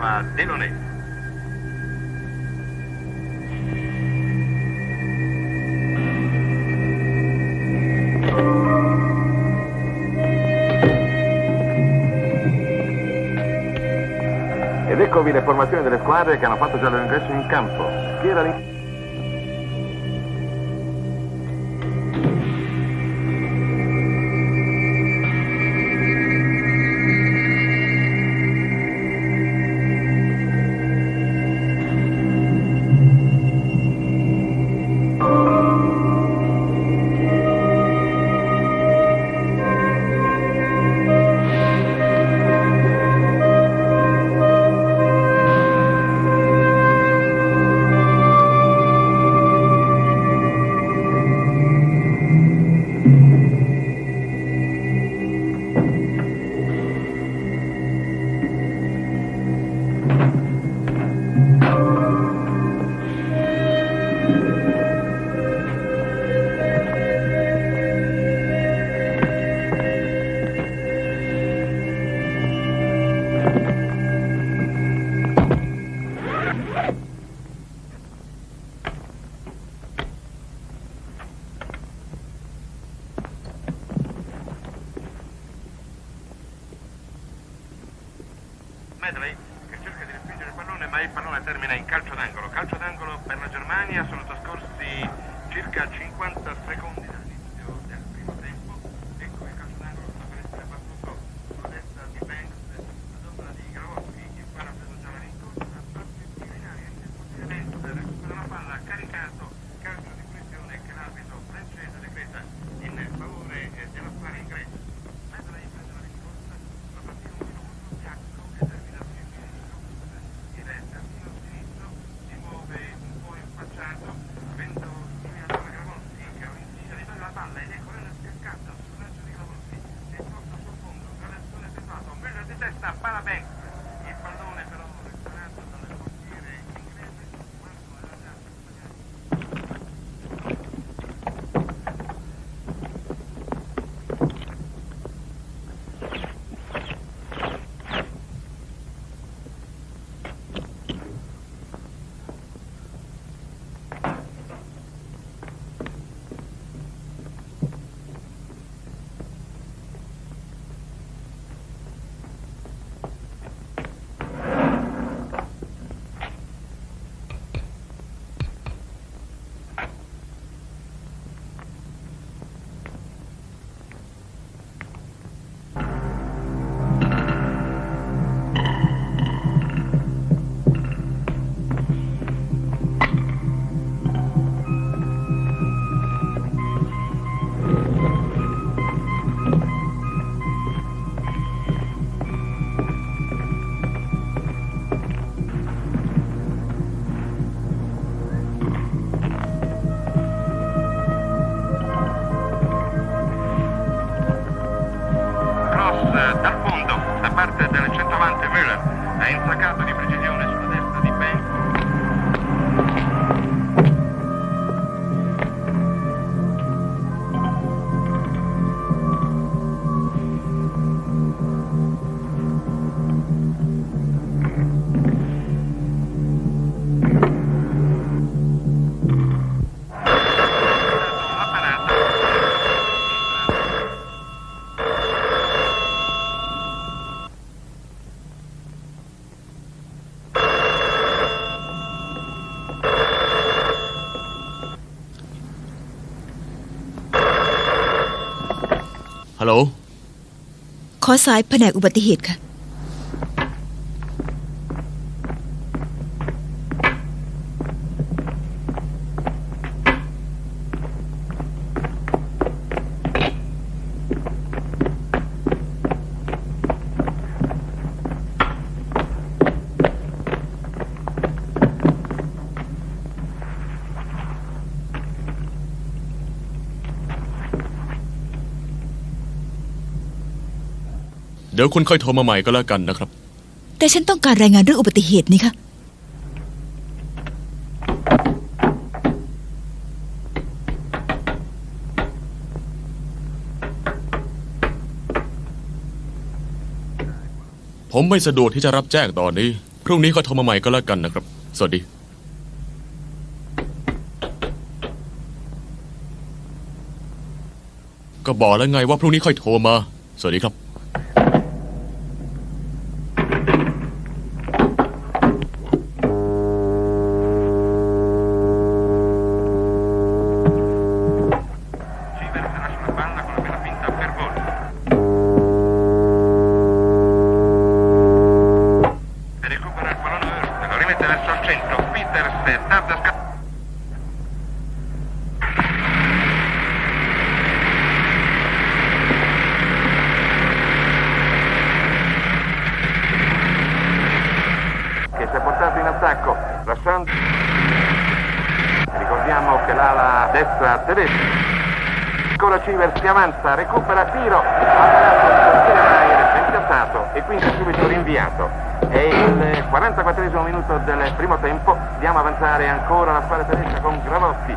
chiamava Delaunay. Ed eccovi le formazioni delle squadre che hanno fatto già l'ingresso in campo. Chi era l'in- Medley che cerca di respingere il pallone, ma il pallone termina in calcio d'angolo. Calcio d'angolo per la Germania, sono trascorsi circa cinquanta secondi dall'inizio del primo tempo. Ecco il calcio d'angolo sta per essere battuto sulla destra di Banks, ad opera di Gravoski, che impara a preso già la rincorsa, parte in aria, il portiere recupera la palla, caricato, calcio di punizione che l'arbitro francese decreta in favore della squadra inglese. Medley prende la rincorsa, la partita un minuto, Giacco che termina il terzino sinistro, si muove un po' impacciato, vento segnalato Gravoski che inizia a livello la palla ed ecco nella scaccata sul lancio di Gravoski, si sposta sul fondo, traversone effettuato, Müller di testa, palla Banks, il pallone però recuperato dal portiere inglese, Marco era già dal fondo da parte del centravanti Müller, ha insaccato di precisione sulla destra di Banks. La parata. ฮัลโหลขอสายแผนกอุบัติเหตุค่ะเดี๋ยวคุณค่อยโทรมาใหม่ก็แล้วกันนะครับแต่ฉันต้องการรายงานเรื่องอุบัติเหตุนี่ค่ะผมไม่สะดวกที่จะรับแจ้งตอนนี้พรุ่งนี้ก็โทรมาใหม่ก็แล้วกันนะครับสวัสดีก็บอกแล้วไงว่าพรุ่งนี้ค่อยโทรมาสวัสดีครับ Si avanza, recupera tiro, ha parato il portiere Maier, ben piazzato e quindi subito rinviato. È il quarantaquattresimo minuto del primo tempo, vediamo avanzare ancora la squadra tedesca con Gravotti.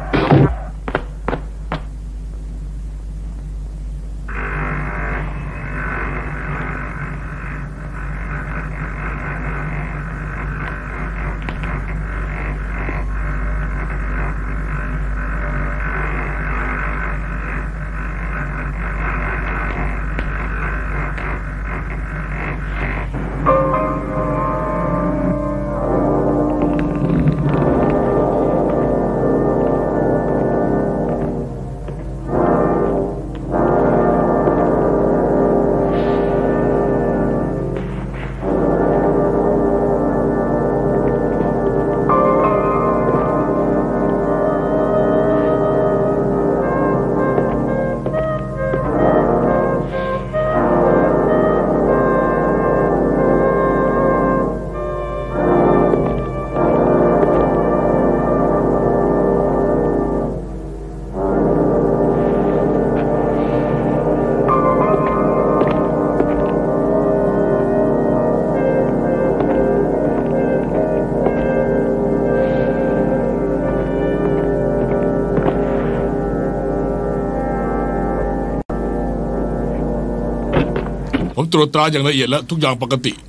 ผมตรวจตราอย่างละเอียดแล้วทุกอย่างปกติ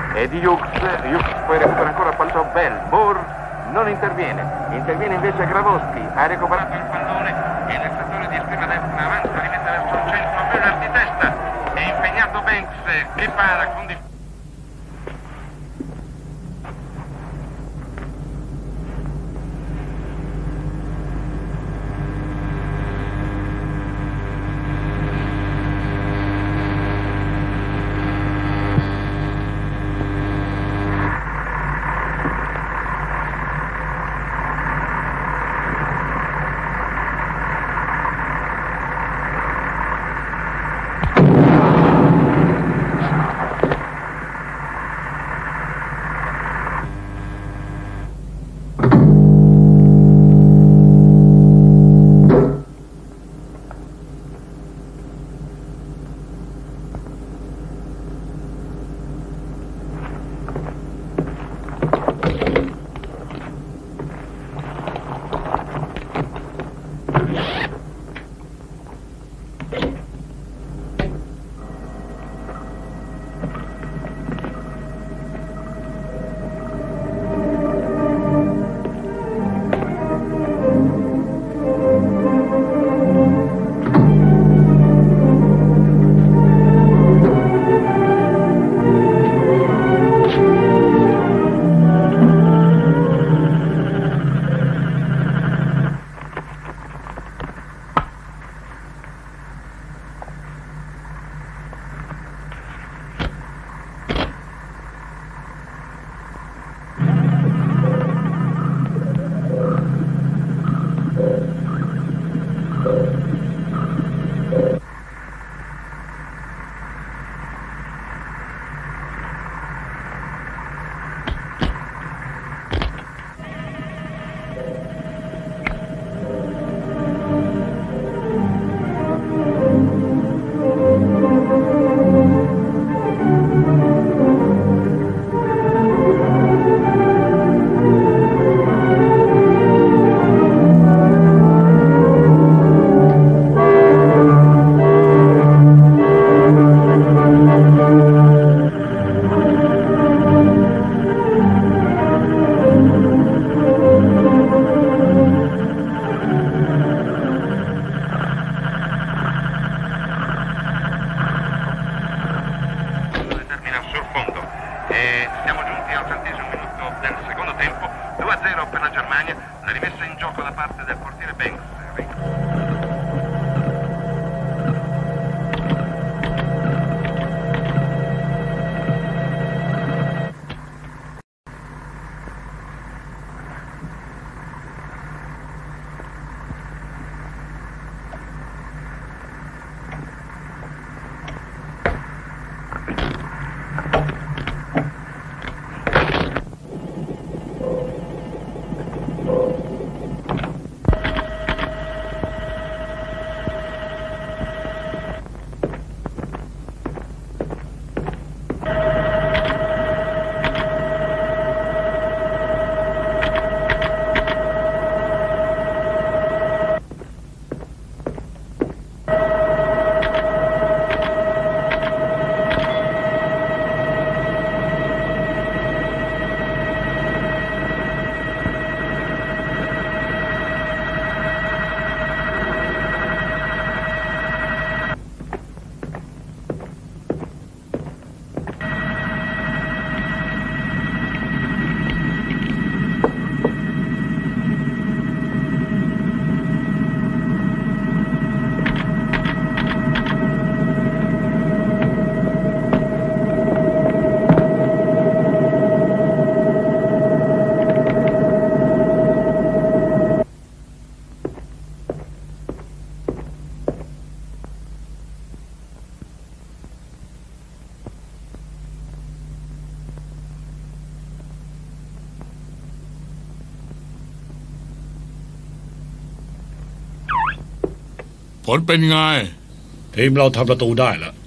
E di Hughes, Hughes poi recupera ancora il pallone. Bell, Moore non interviene, interviene invece Grabowski, ha recuperato il pallone e nel settore di estrema destra avanza, rimette verso il centro, Müller di testa, è impegnato Banks che para con difficoltà. ผลเป็นไงทีมเราทำประตูได้แล้ว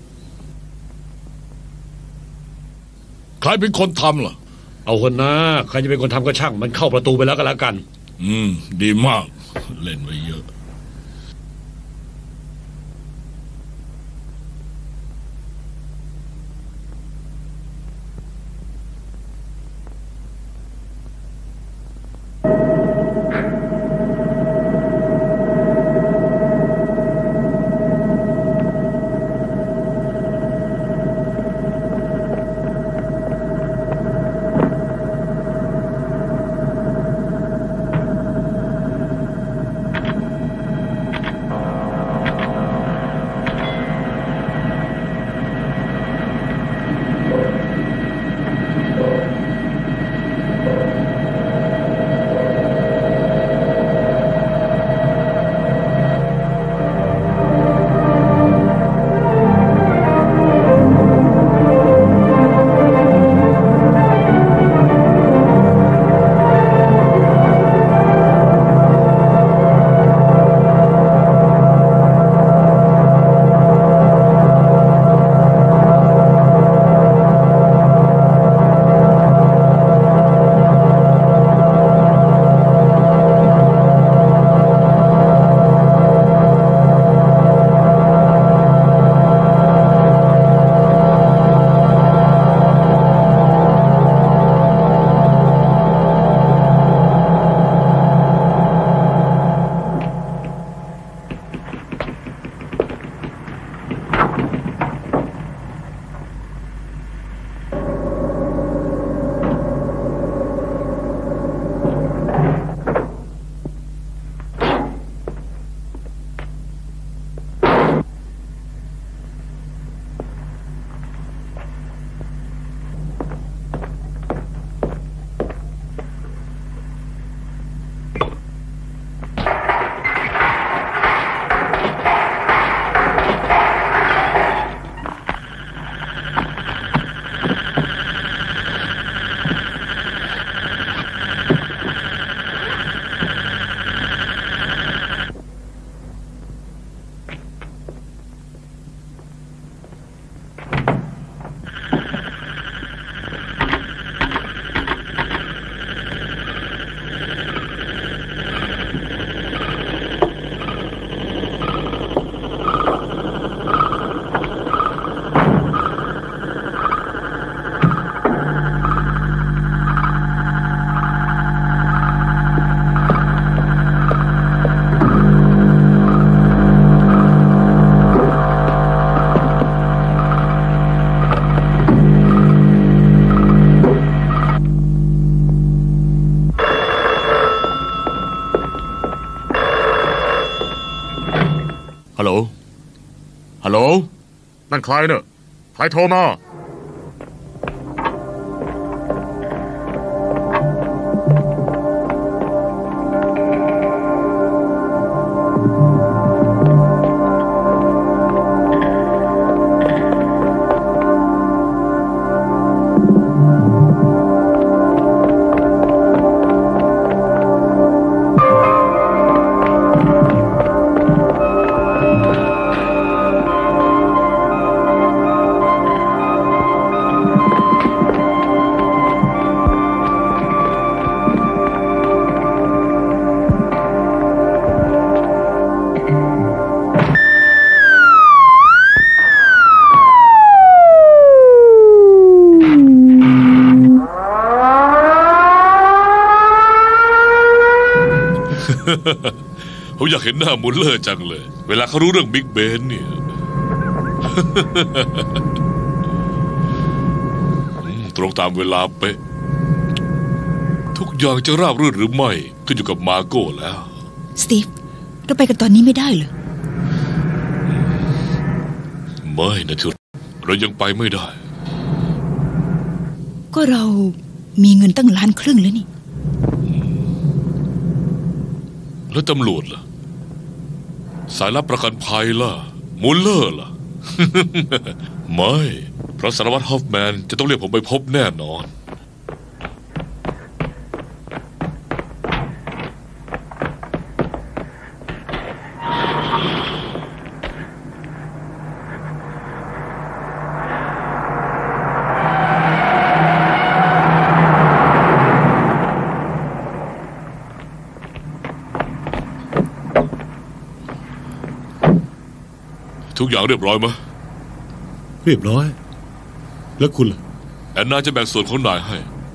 ใครเป็นคนทำล่ะเอาคนนะใครจะเป็นคนทำก็ช่างมันเข้าประตูไปแล้วก็แล้วกันอืม ดีมาก เล่นไว้เยอะเฮัลโหล ฮัลโหล นั่นใครเนอะใครโทรมาผมอยากเห็นหน้ามุลเลอร์จังเลยเวลาเขารู้เรื่องบิ๊กเบนเนี่ย ตรงตามเวลาเป๊ะทุกอย่างจะราบรื่นหรือไม่ขึ้นอยู่กับมาโก้แล้วสตีฟเราไปกันตอนนี้ไม่ได้เหรอไม่นะทุกเรายังไปไม่ได้ก็เรามีเงินตั้งล้านครึ่งแล้วนี่แล้วตำรวจล่ะสายลับประกันภัยล่ะมุลเลอร์ล่ะ ไม่เพราะสารวัตรฮอฟแมนจะต้องเรียกผมไปพบแน่นอนทุกอย่างเรียบร้อยไหมเรียบร้อยแล้วคุณล่ะแอนนาจะแบ่งส่วนของนายให้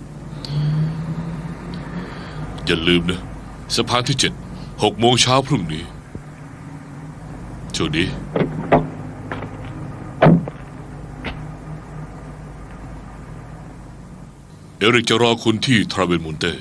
อย่าลืมนะสะพานที่เจ็ดหกโมงเช้าพรุ่งนี้โชคดีเอริกจะรอคุณที่ทราเวนมูนเต้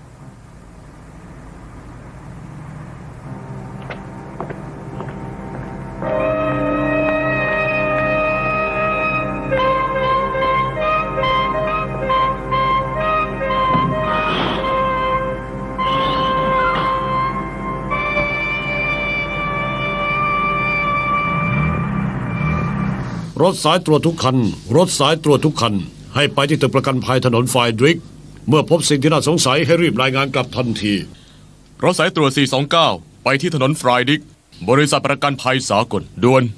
รถสายตรวจทุกคันรถสายตรวจทุกคันให้ไปที่ตึกประกันภัยถนนไฟดริกเมื่อพบสิ่งที่น่าสงสัยให้รีบรายงานกลับทันทีรถสายตรวจสี่สองเก้าไปที่ถนนไฟดริกบริษัทประกันภัยสากลด่วน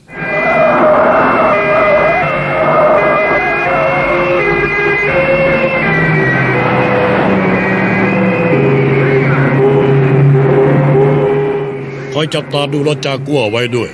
คอยจับตาดูรถจากัวไว้ด้วย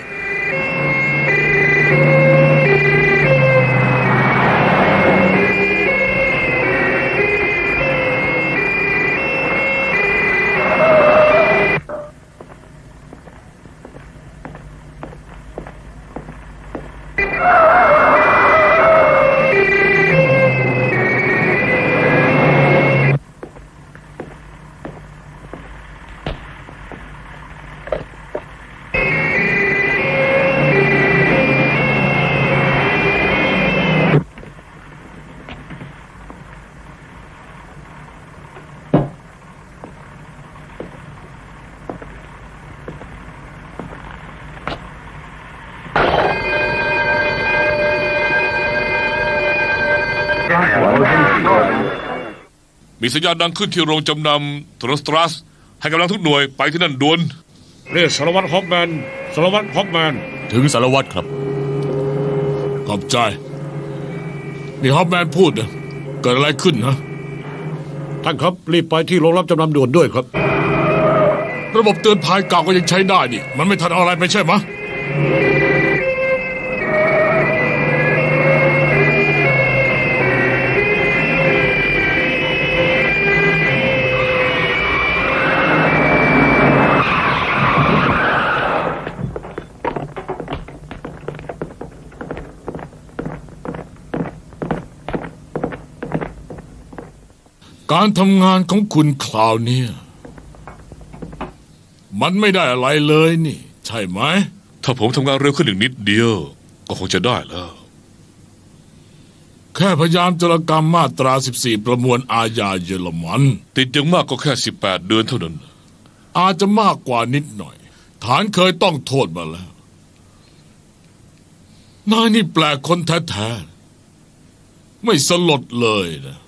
มีสัญญาณดังขึ้นที่โรงจำนำทรอสตรัสให้กำลังทุกหน่วยไปที่นั่นด่วนเรียกสารวัตรฮอปแมนสารวัตรฮอปแมนถึงสารวัตรครับขอบใจนี่ฮอปแมนพูดนะเกิดอะไรขึ้นนะท่านครับรีบไปที่โรงรับจำนำด่วนด้วยครับระบบเตือนภัยเก่าก็ยังใช้ได้นี่มันไม่ทันอะไรไปใช่ไหมการทำงานของคุณคราวนี้มันไม่ได้อะไรเลยนี่ใช่ไหมถ้าผมทำงานเร็วขึ้นอีกนิดเดียวก็คงจะได้แล้วแค่พยายามจารกรรมมาตราสิบสี่ประมวลอาญาเยอรมันติดยังมากก็แค่สิบแปดเดือนเท่านั้นอาจจะมากกว่านิดหน่อยฐานเคยต้องโทษมาแล้วนายนี่แปลกคนแท้ๆไม่สลดเลยนะ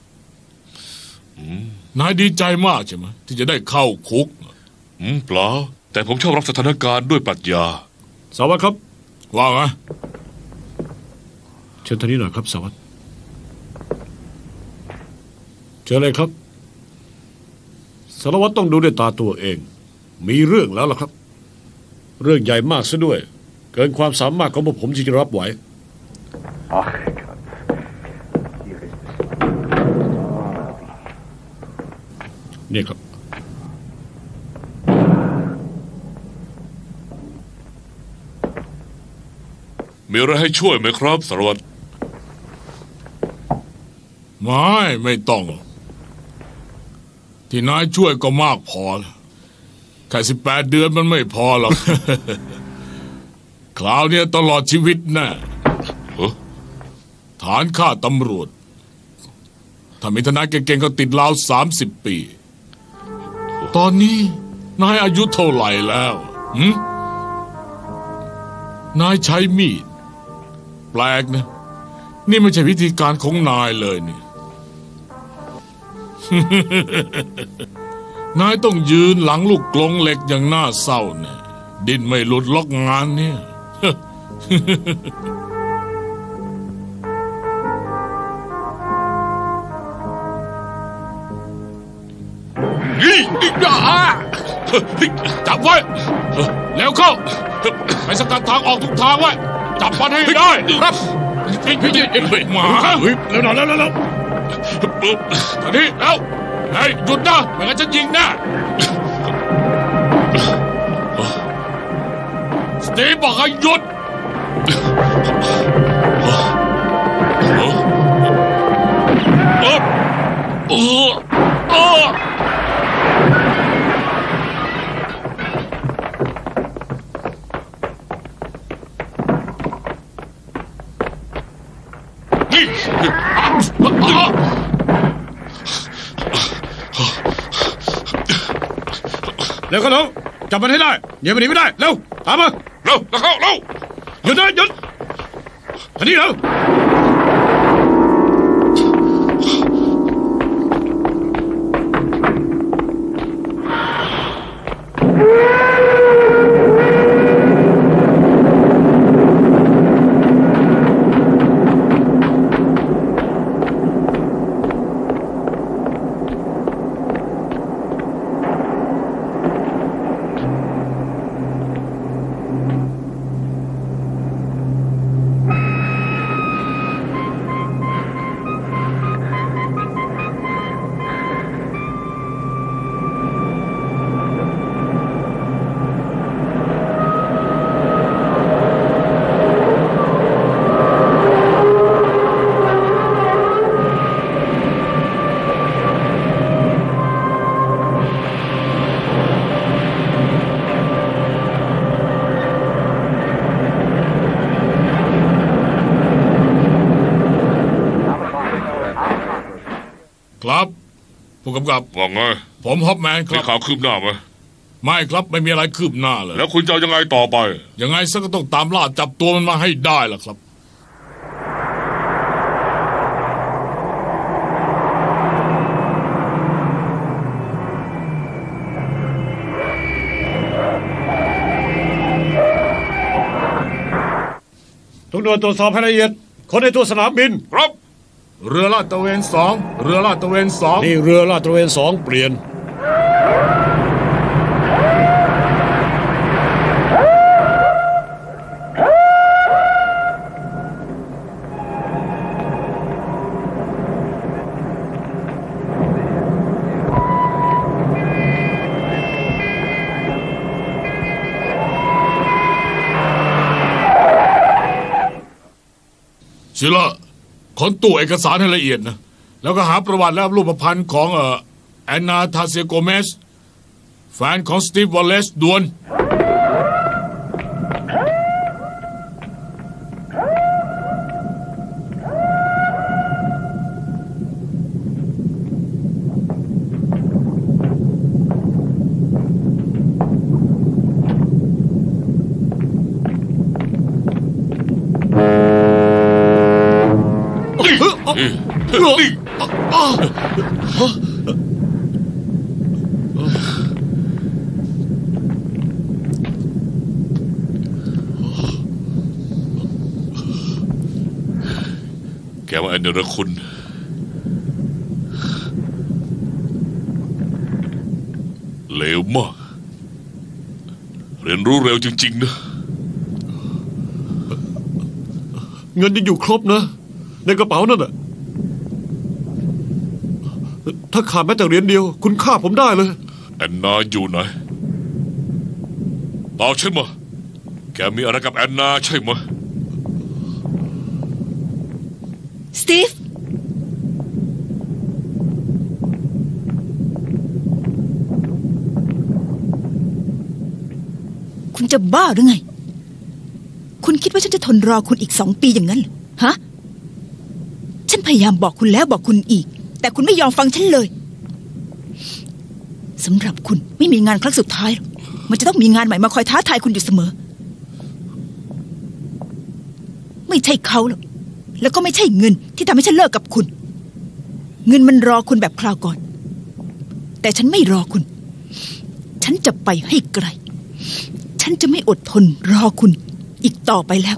นายดีใจมากใช่ไหมที่จะได้เข้าคุกอืมเปล่าแต่ผมชอบรับสถานการณ์ด้วยปรัชญาสารวัตรครับว่าไงเชิญท่านนี้หน่อยครับสารวัตรเชิญเลยครับสารวัตรต้องดูด้วยตาตัวเองมีเรื่องแล้วล่ะครับเรื่องใหญ่มากซะด้วยเกินความสามารถของพวกผมที่จะรับไหวนี่ครับมีอะไรให้ช่วยไหมครับสารวัตรไม่ไม่ต้องที่นายช่วยก็มากพอแล้วแค่สิบแปดเดือนมันไม่พอหรอก คราวนี้ตลอดชีวิตแน่ฐานฆ่าตำรวจถ้ามีทนายเก่งๆก็ติดราวสามสิบปีตอนนี้นายอายุเท่าไหร่แล้วหืมนายใช้มีดแปลกนะนี่ไม่ใช่วิธีการของนายเลยนี่ นายต้องยืนหลังลูกกลงเหล็กอย่างน่าเศร้าเนี่ยดิ้นไม่หลุดล็อกงานเนี่ย นี่อย่าจับไว้แล้วเข้าไปสกัดทางออกทุกทางไว้จับมันให้ได้ครับพี่พี่พี่หมาเร็วหน่อยเร็วเร็วเร็วตอนนี้เร็วเฮ้ยหยุดนะไม่งั้นฉันยิงนะสตีฟบอกให้หยุดโอ้โอ้โอ้เร็วเข้าเร็วจับมันให้ได้เดี๋ยวมันหนีไม่ได้เร็วตามมาเร็วแล้วเข้าเร็วหยุดนะหยุดทันทีเร็วครับผู้กำกับว่าไงผมฮอปแมนครับมีข่าวคืบหน้าไหมไม่ครับไม่มีอะไรคืบหน้าเลยแล้วคุณจะยังไงต่อไปยังไงซะก็ต้องตามล่าจับตัวมันมาให้ได้ล่ะครับหน่วยตรวจสอบให้ละเอียดคนในตัวสนามบินครับเรือลาดตระเวนสองเรือลาดตระเวนสองนี่เรือลาดตระเวนสองเปลี่ยนชิละขนตู้เอกสารให้ละเอียดนะแล้วก็หาประวัติและรูปพรรณของเอ่อแอนนาทาเซียโกเมสแฟนของสตีฟวอลเลซด่วนแกว่าไอ้เนรคุณเลวมากเรียนรู้เร็วจริงๆนะเงินยังอยู่ครบนะในกระเป๋านั่นน่ะถ้าขาดแม้แต่เหรียญเดียวคุณฆ่าผมได้เลยแอนนาอยู่ไหนตอบฉันมาแกมีอะไรกับแอนนาใช่ไหมสตีฟคุณจะบ้าหรือไงคุณคิดว่าฉันจะทนรอคุณอีกสองปีอย่างนั้นเหรอฮะฉันพยายามบอกคุณแล้วบอกคุณอีกแต่คุณไม่ยอมฟังฉันเลยสำหรับคุณไม่มีงานครั้งสุดท้ายหรอกมันจะต้องมีงานใหม่มาคอยท้าทายคุณอยู่เสมอไม่ใช่เขาหรอกแล้วก็ไม่ใช่เงินที่ทำให้ฉันเลิกกับคุณเงินมันรอคุณแบบคราวก่อนแต่ฉันไม่รอคุณฉันจะไปให้ไกลฉันจะไม่อดทนรอคุณอีกต่อไปแล้ว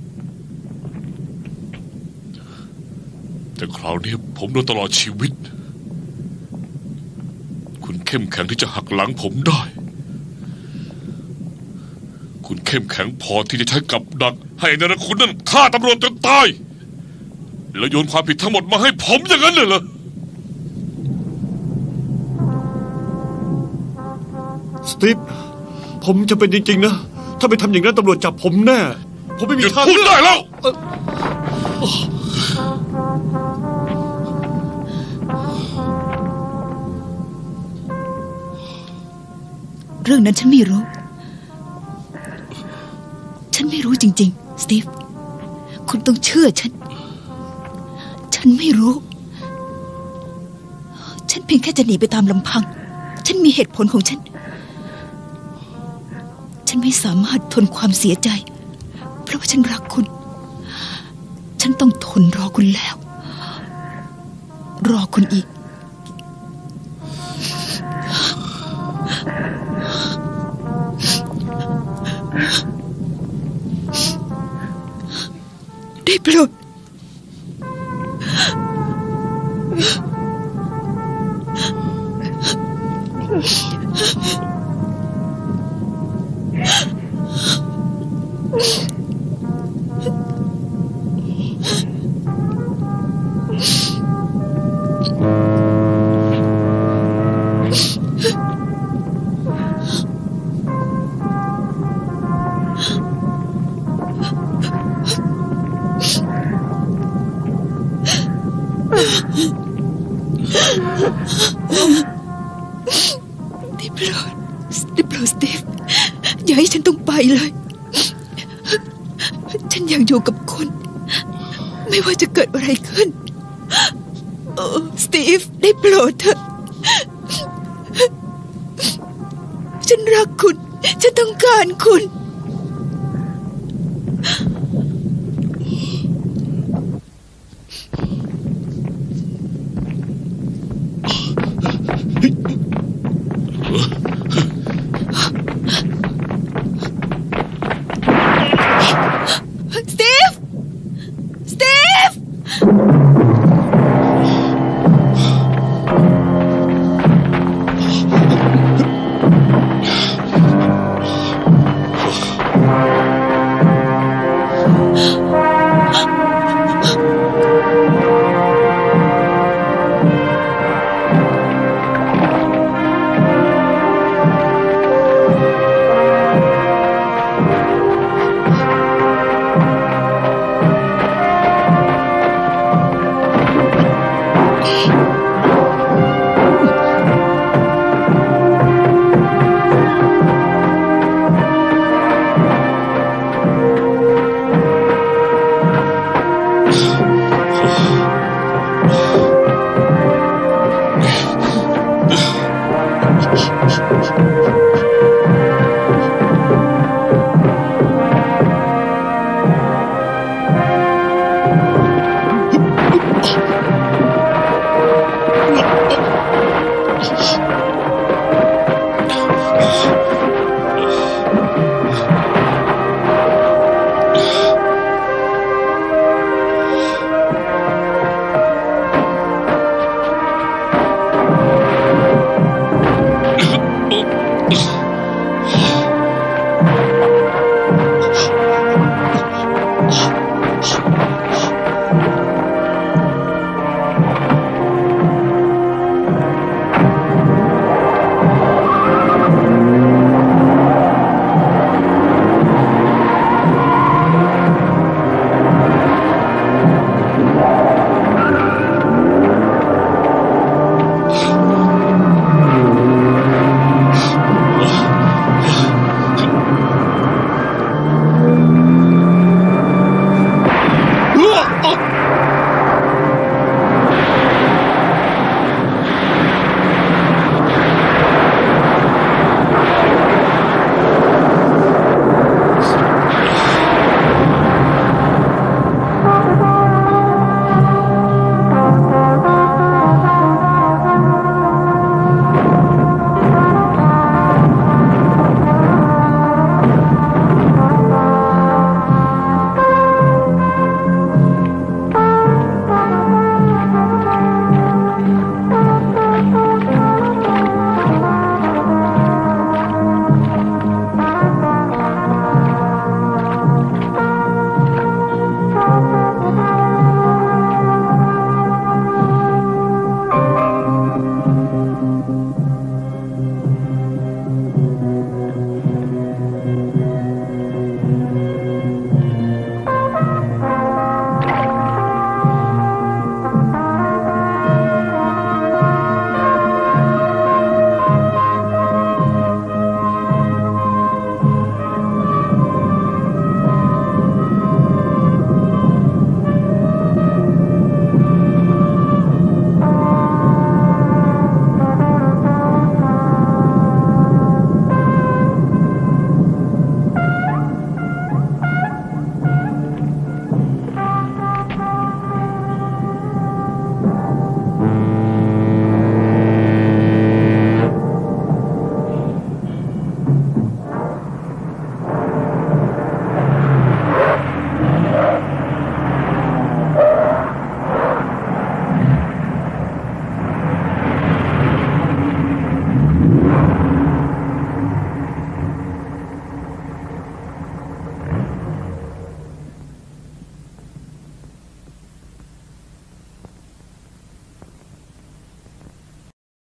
แต่คราวนี้ผมโดนตลอดชีวิตคุณเข้มแข็งที่จะหักหลังผมได้คุณเข้มแข็งพอที่จะใช้กับดักให้นรคุณนั่นฆ่าตำรวจจนตายแล้วโยนความผิดทั้งหมดมาให้ผมอย่างนั้นเลยเหรอสตีฟผมจะเป็นจริงๆนะถ้าไปทำอย่างนั้นตำรวจจับผมแน่ผมไม่มีทางพูดได้แล้วเรื่องนั้นฉันไม่รู้ฉันไม่รู้จริงๆสตีฟคุณต้องเชื่อฉันฉันไม่รู้ฉันเพียงแค่จะหนีไปตามลำพังฉันมีเหตุผลของฉันฉันไม่สามารถทนความเสียใจเพราะว่าฉันรักคุณฉันต้องทนรอคุณแล้วรอคุณอีกได้โปรดได้โปรดได้โปรดสตีฟอย่าให้ฉันต้องไปเลยฉันอยากอยู่กับคุณไม่ว่าจะเกิดอะไรขึ้นโอ้สตีฟได้โปรดเถอะฉันรักคุณฉันต้องการคุณ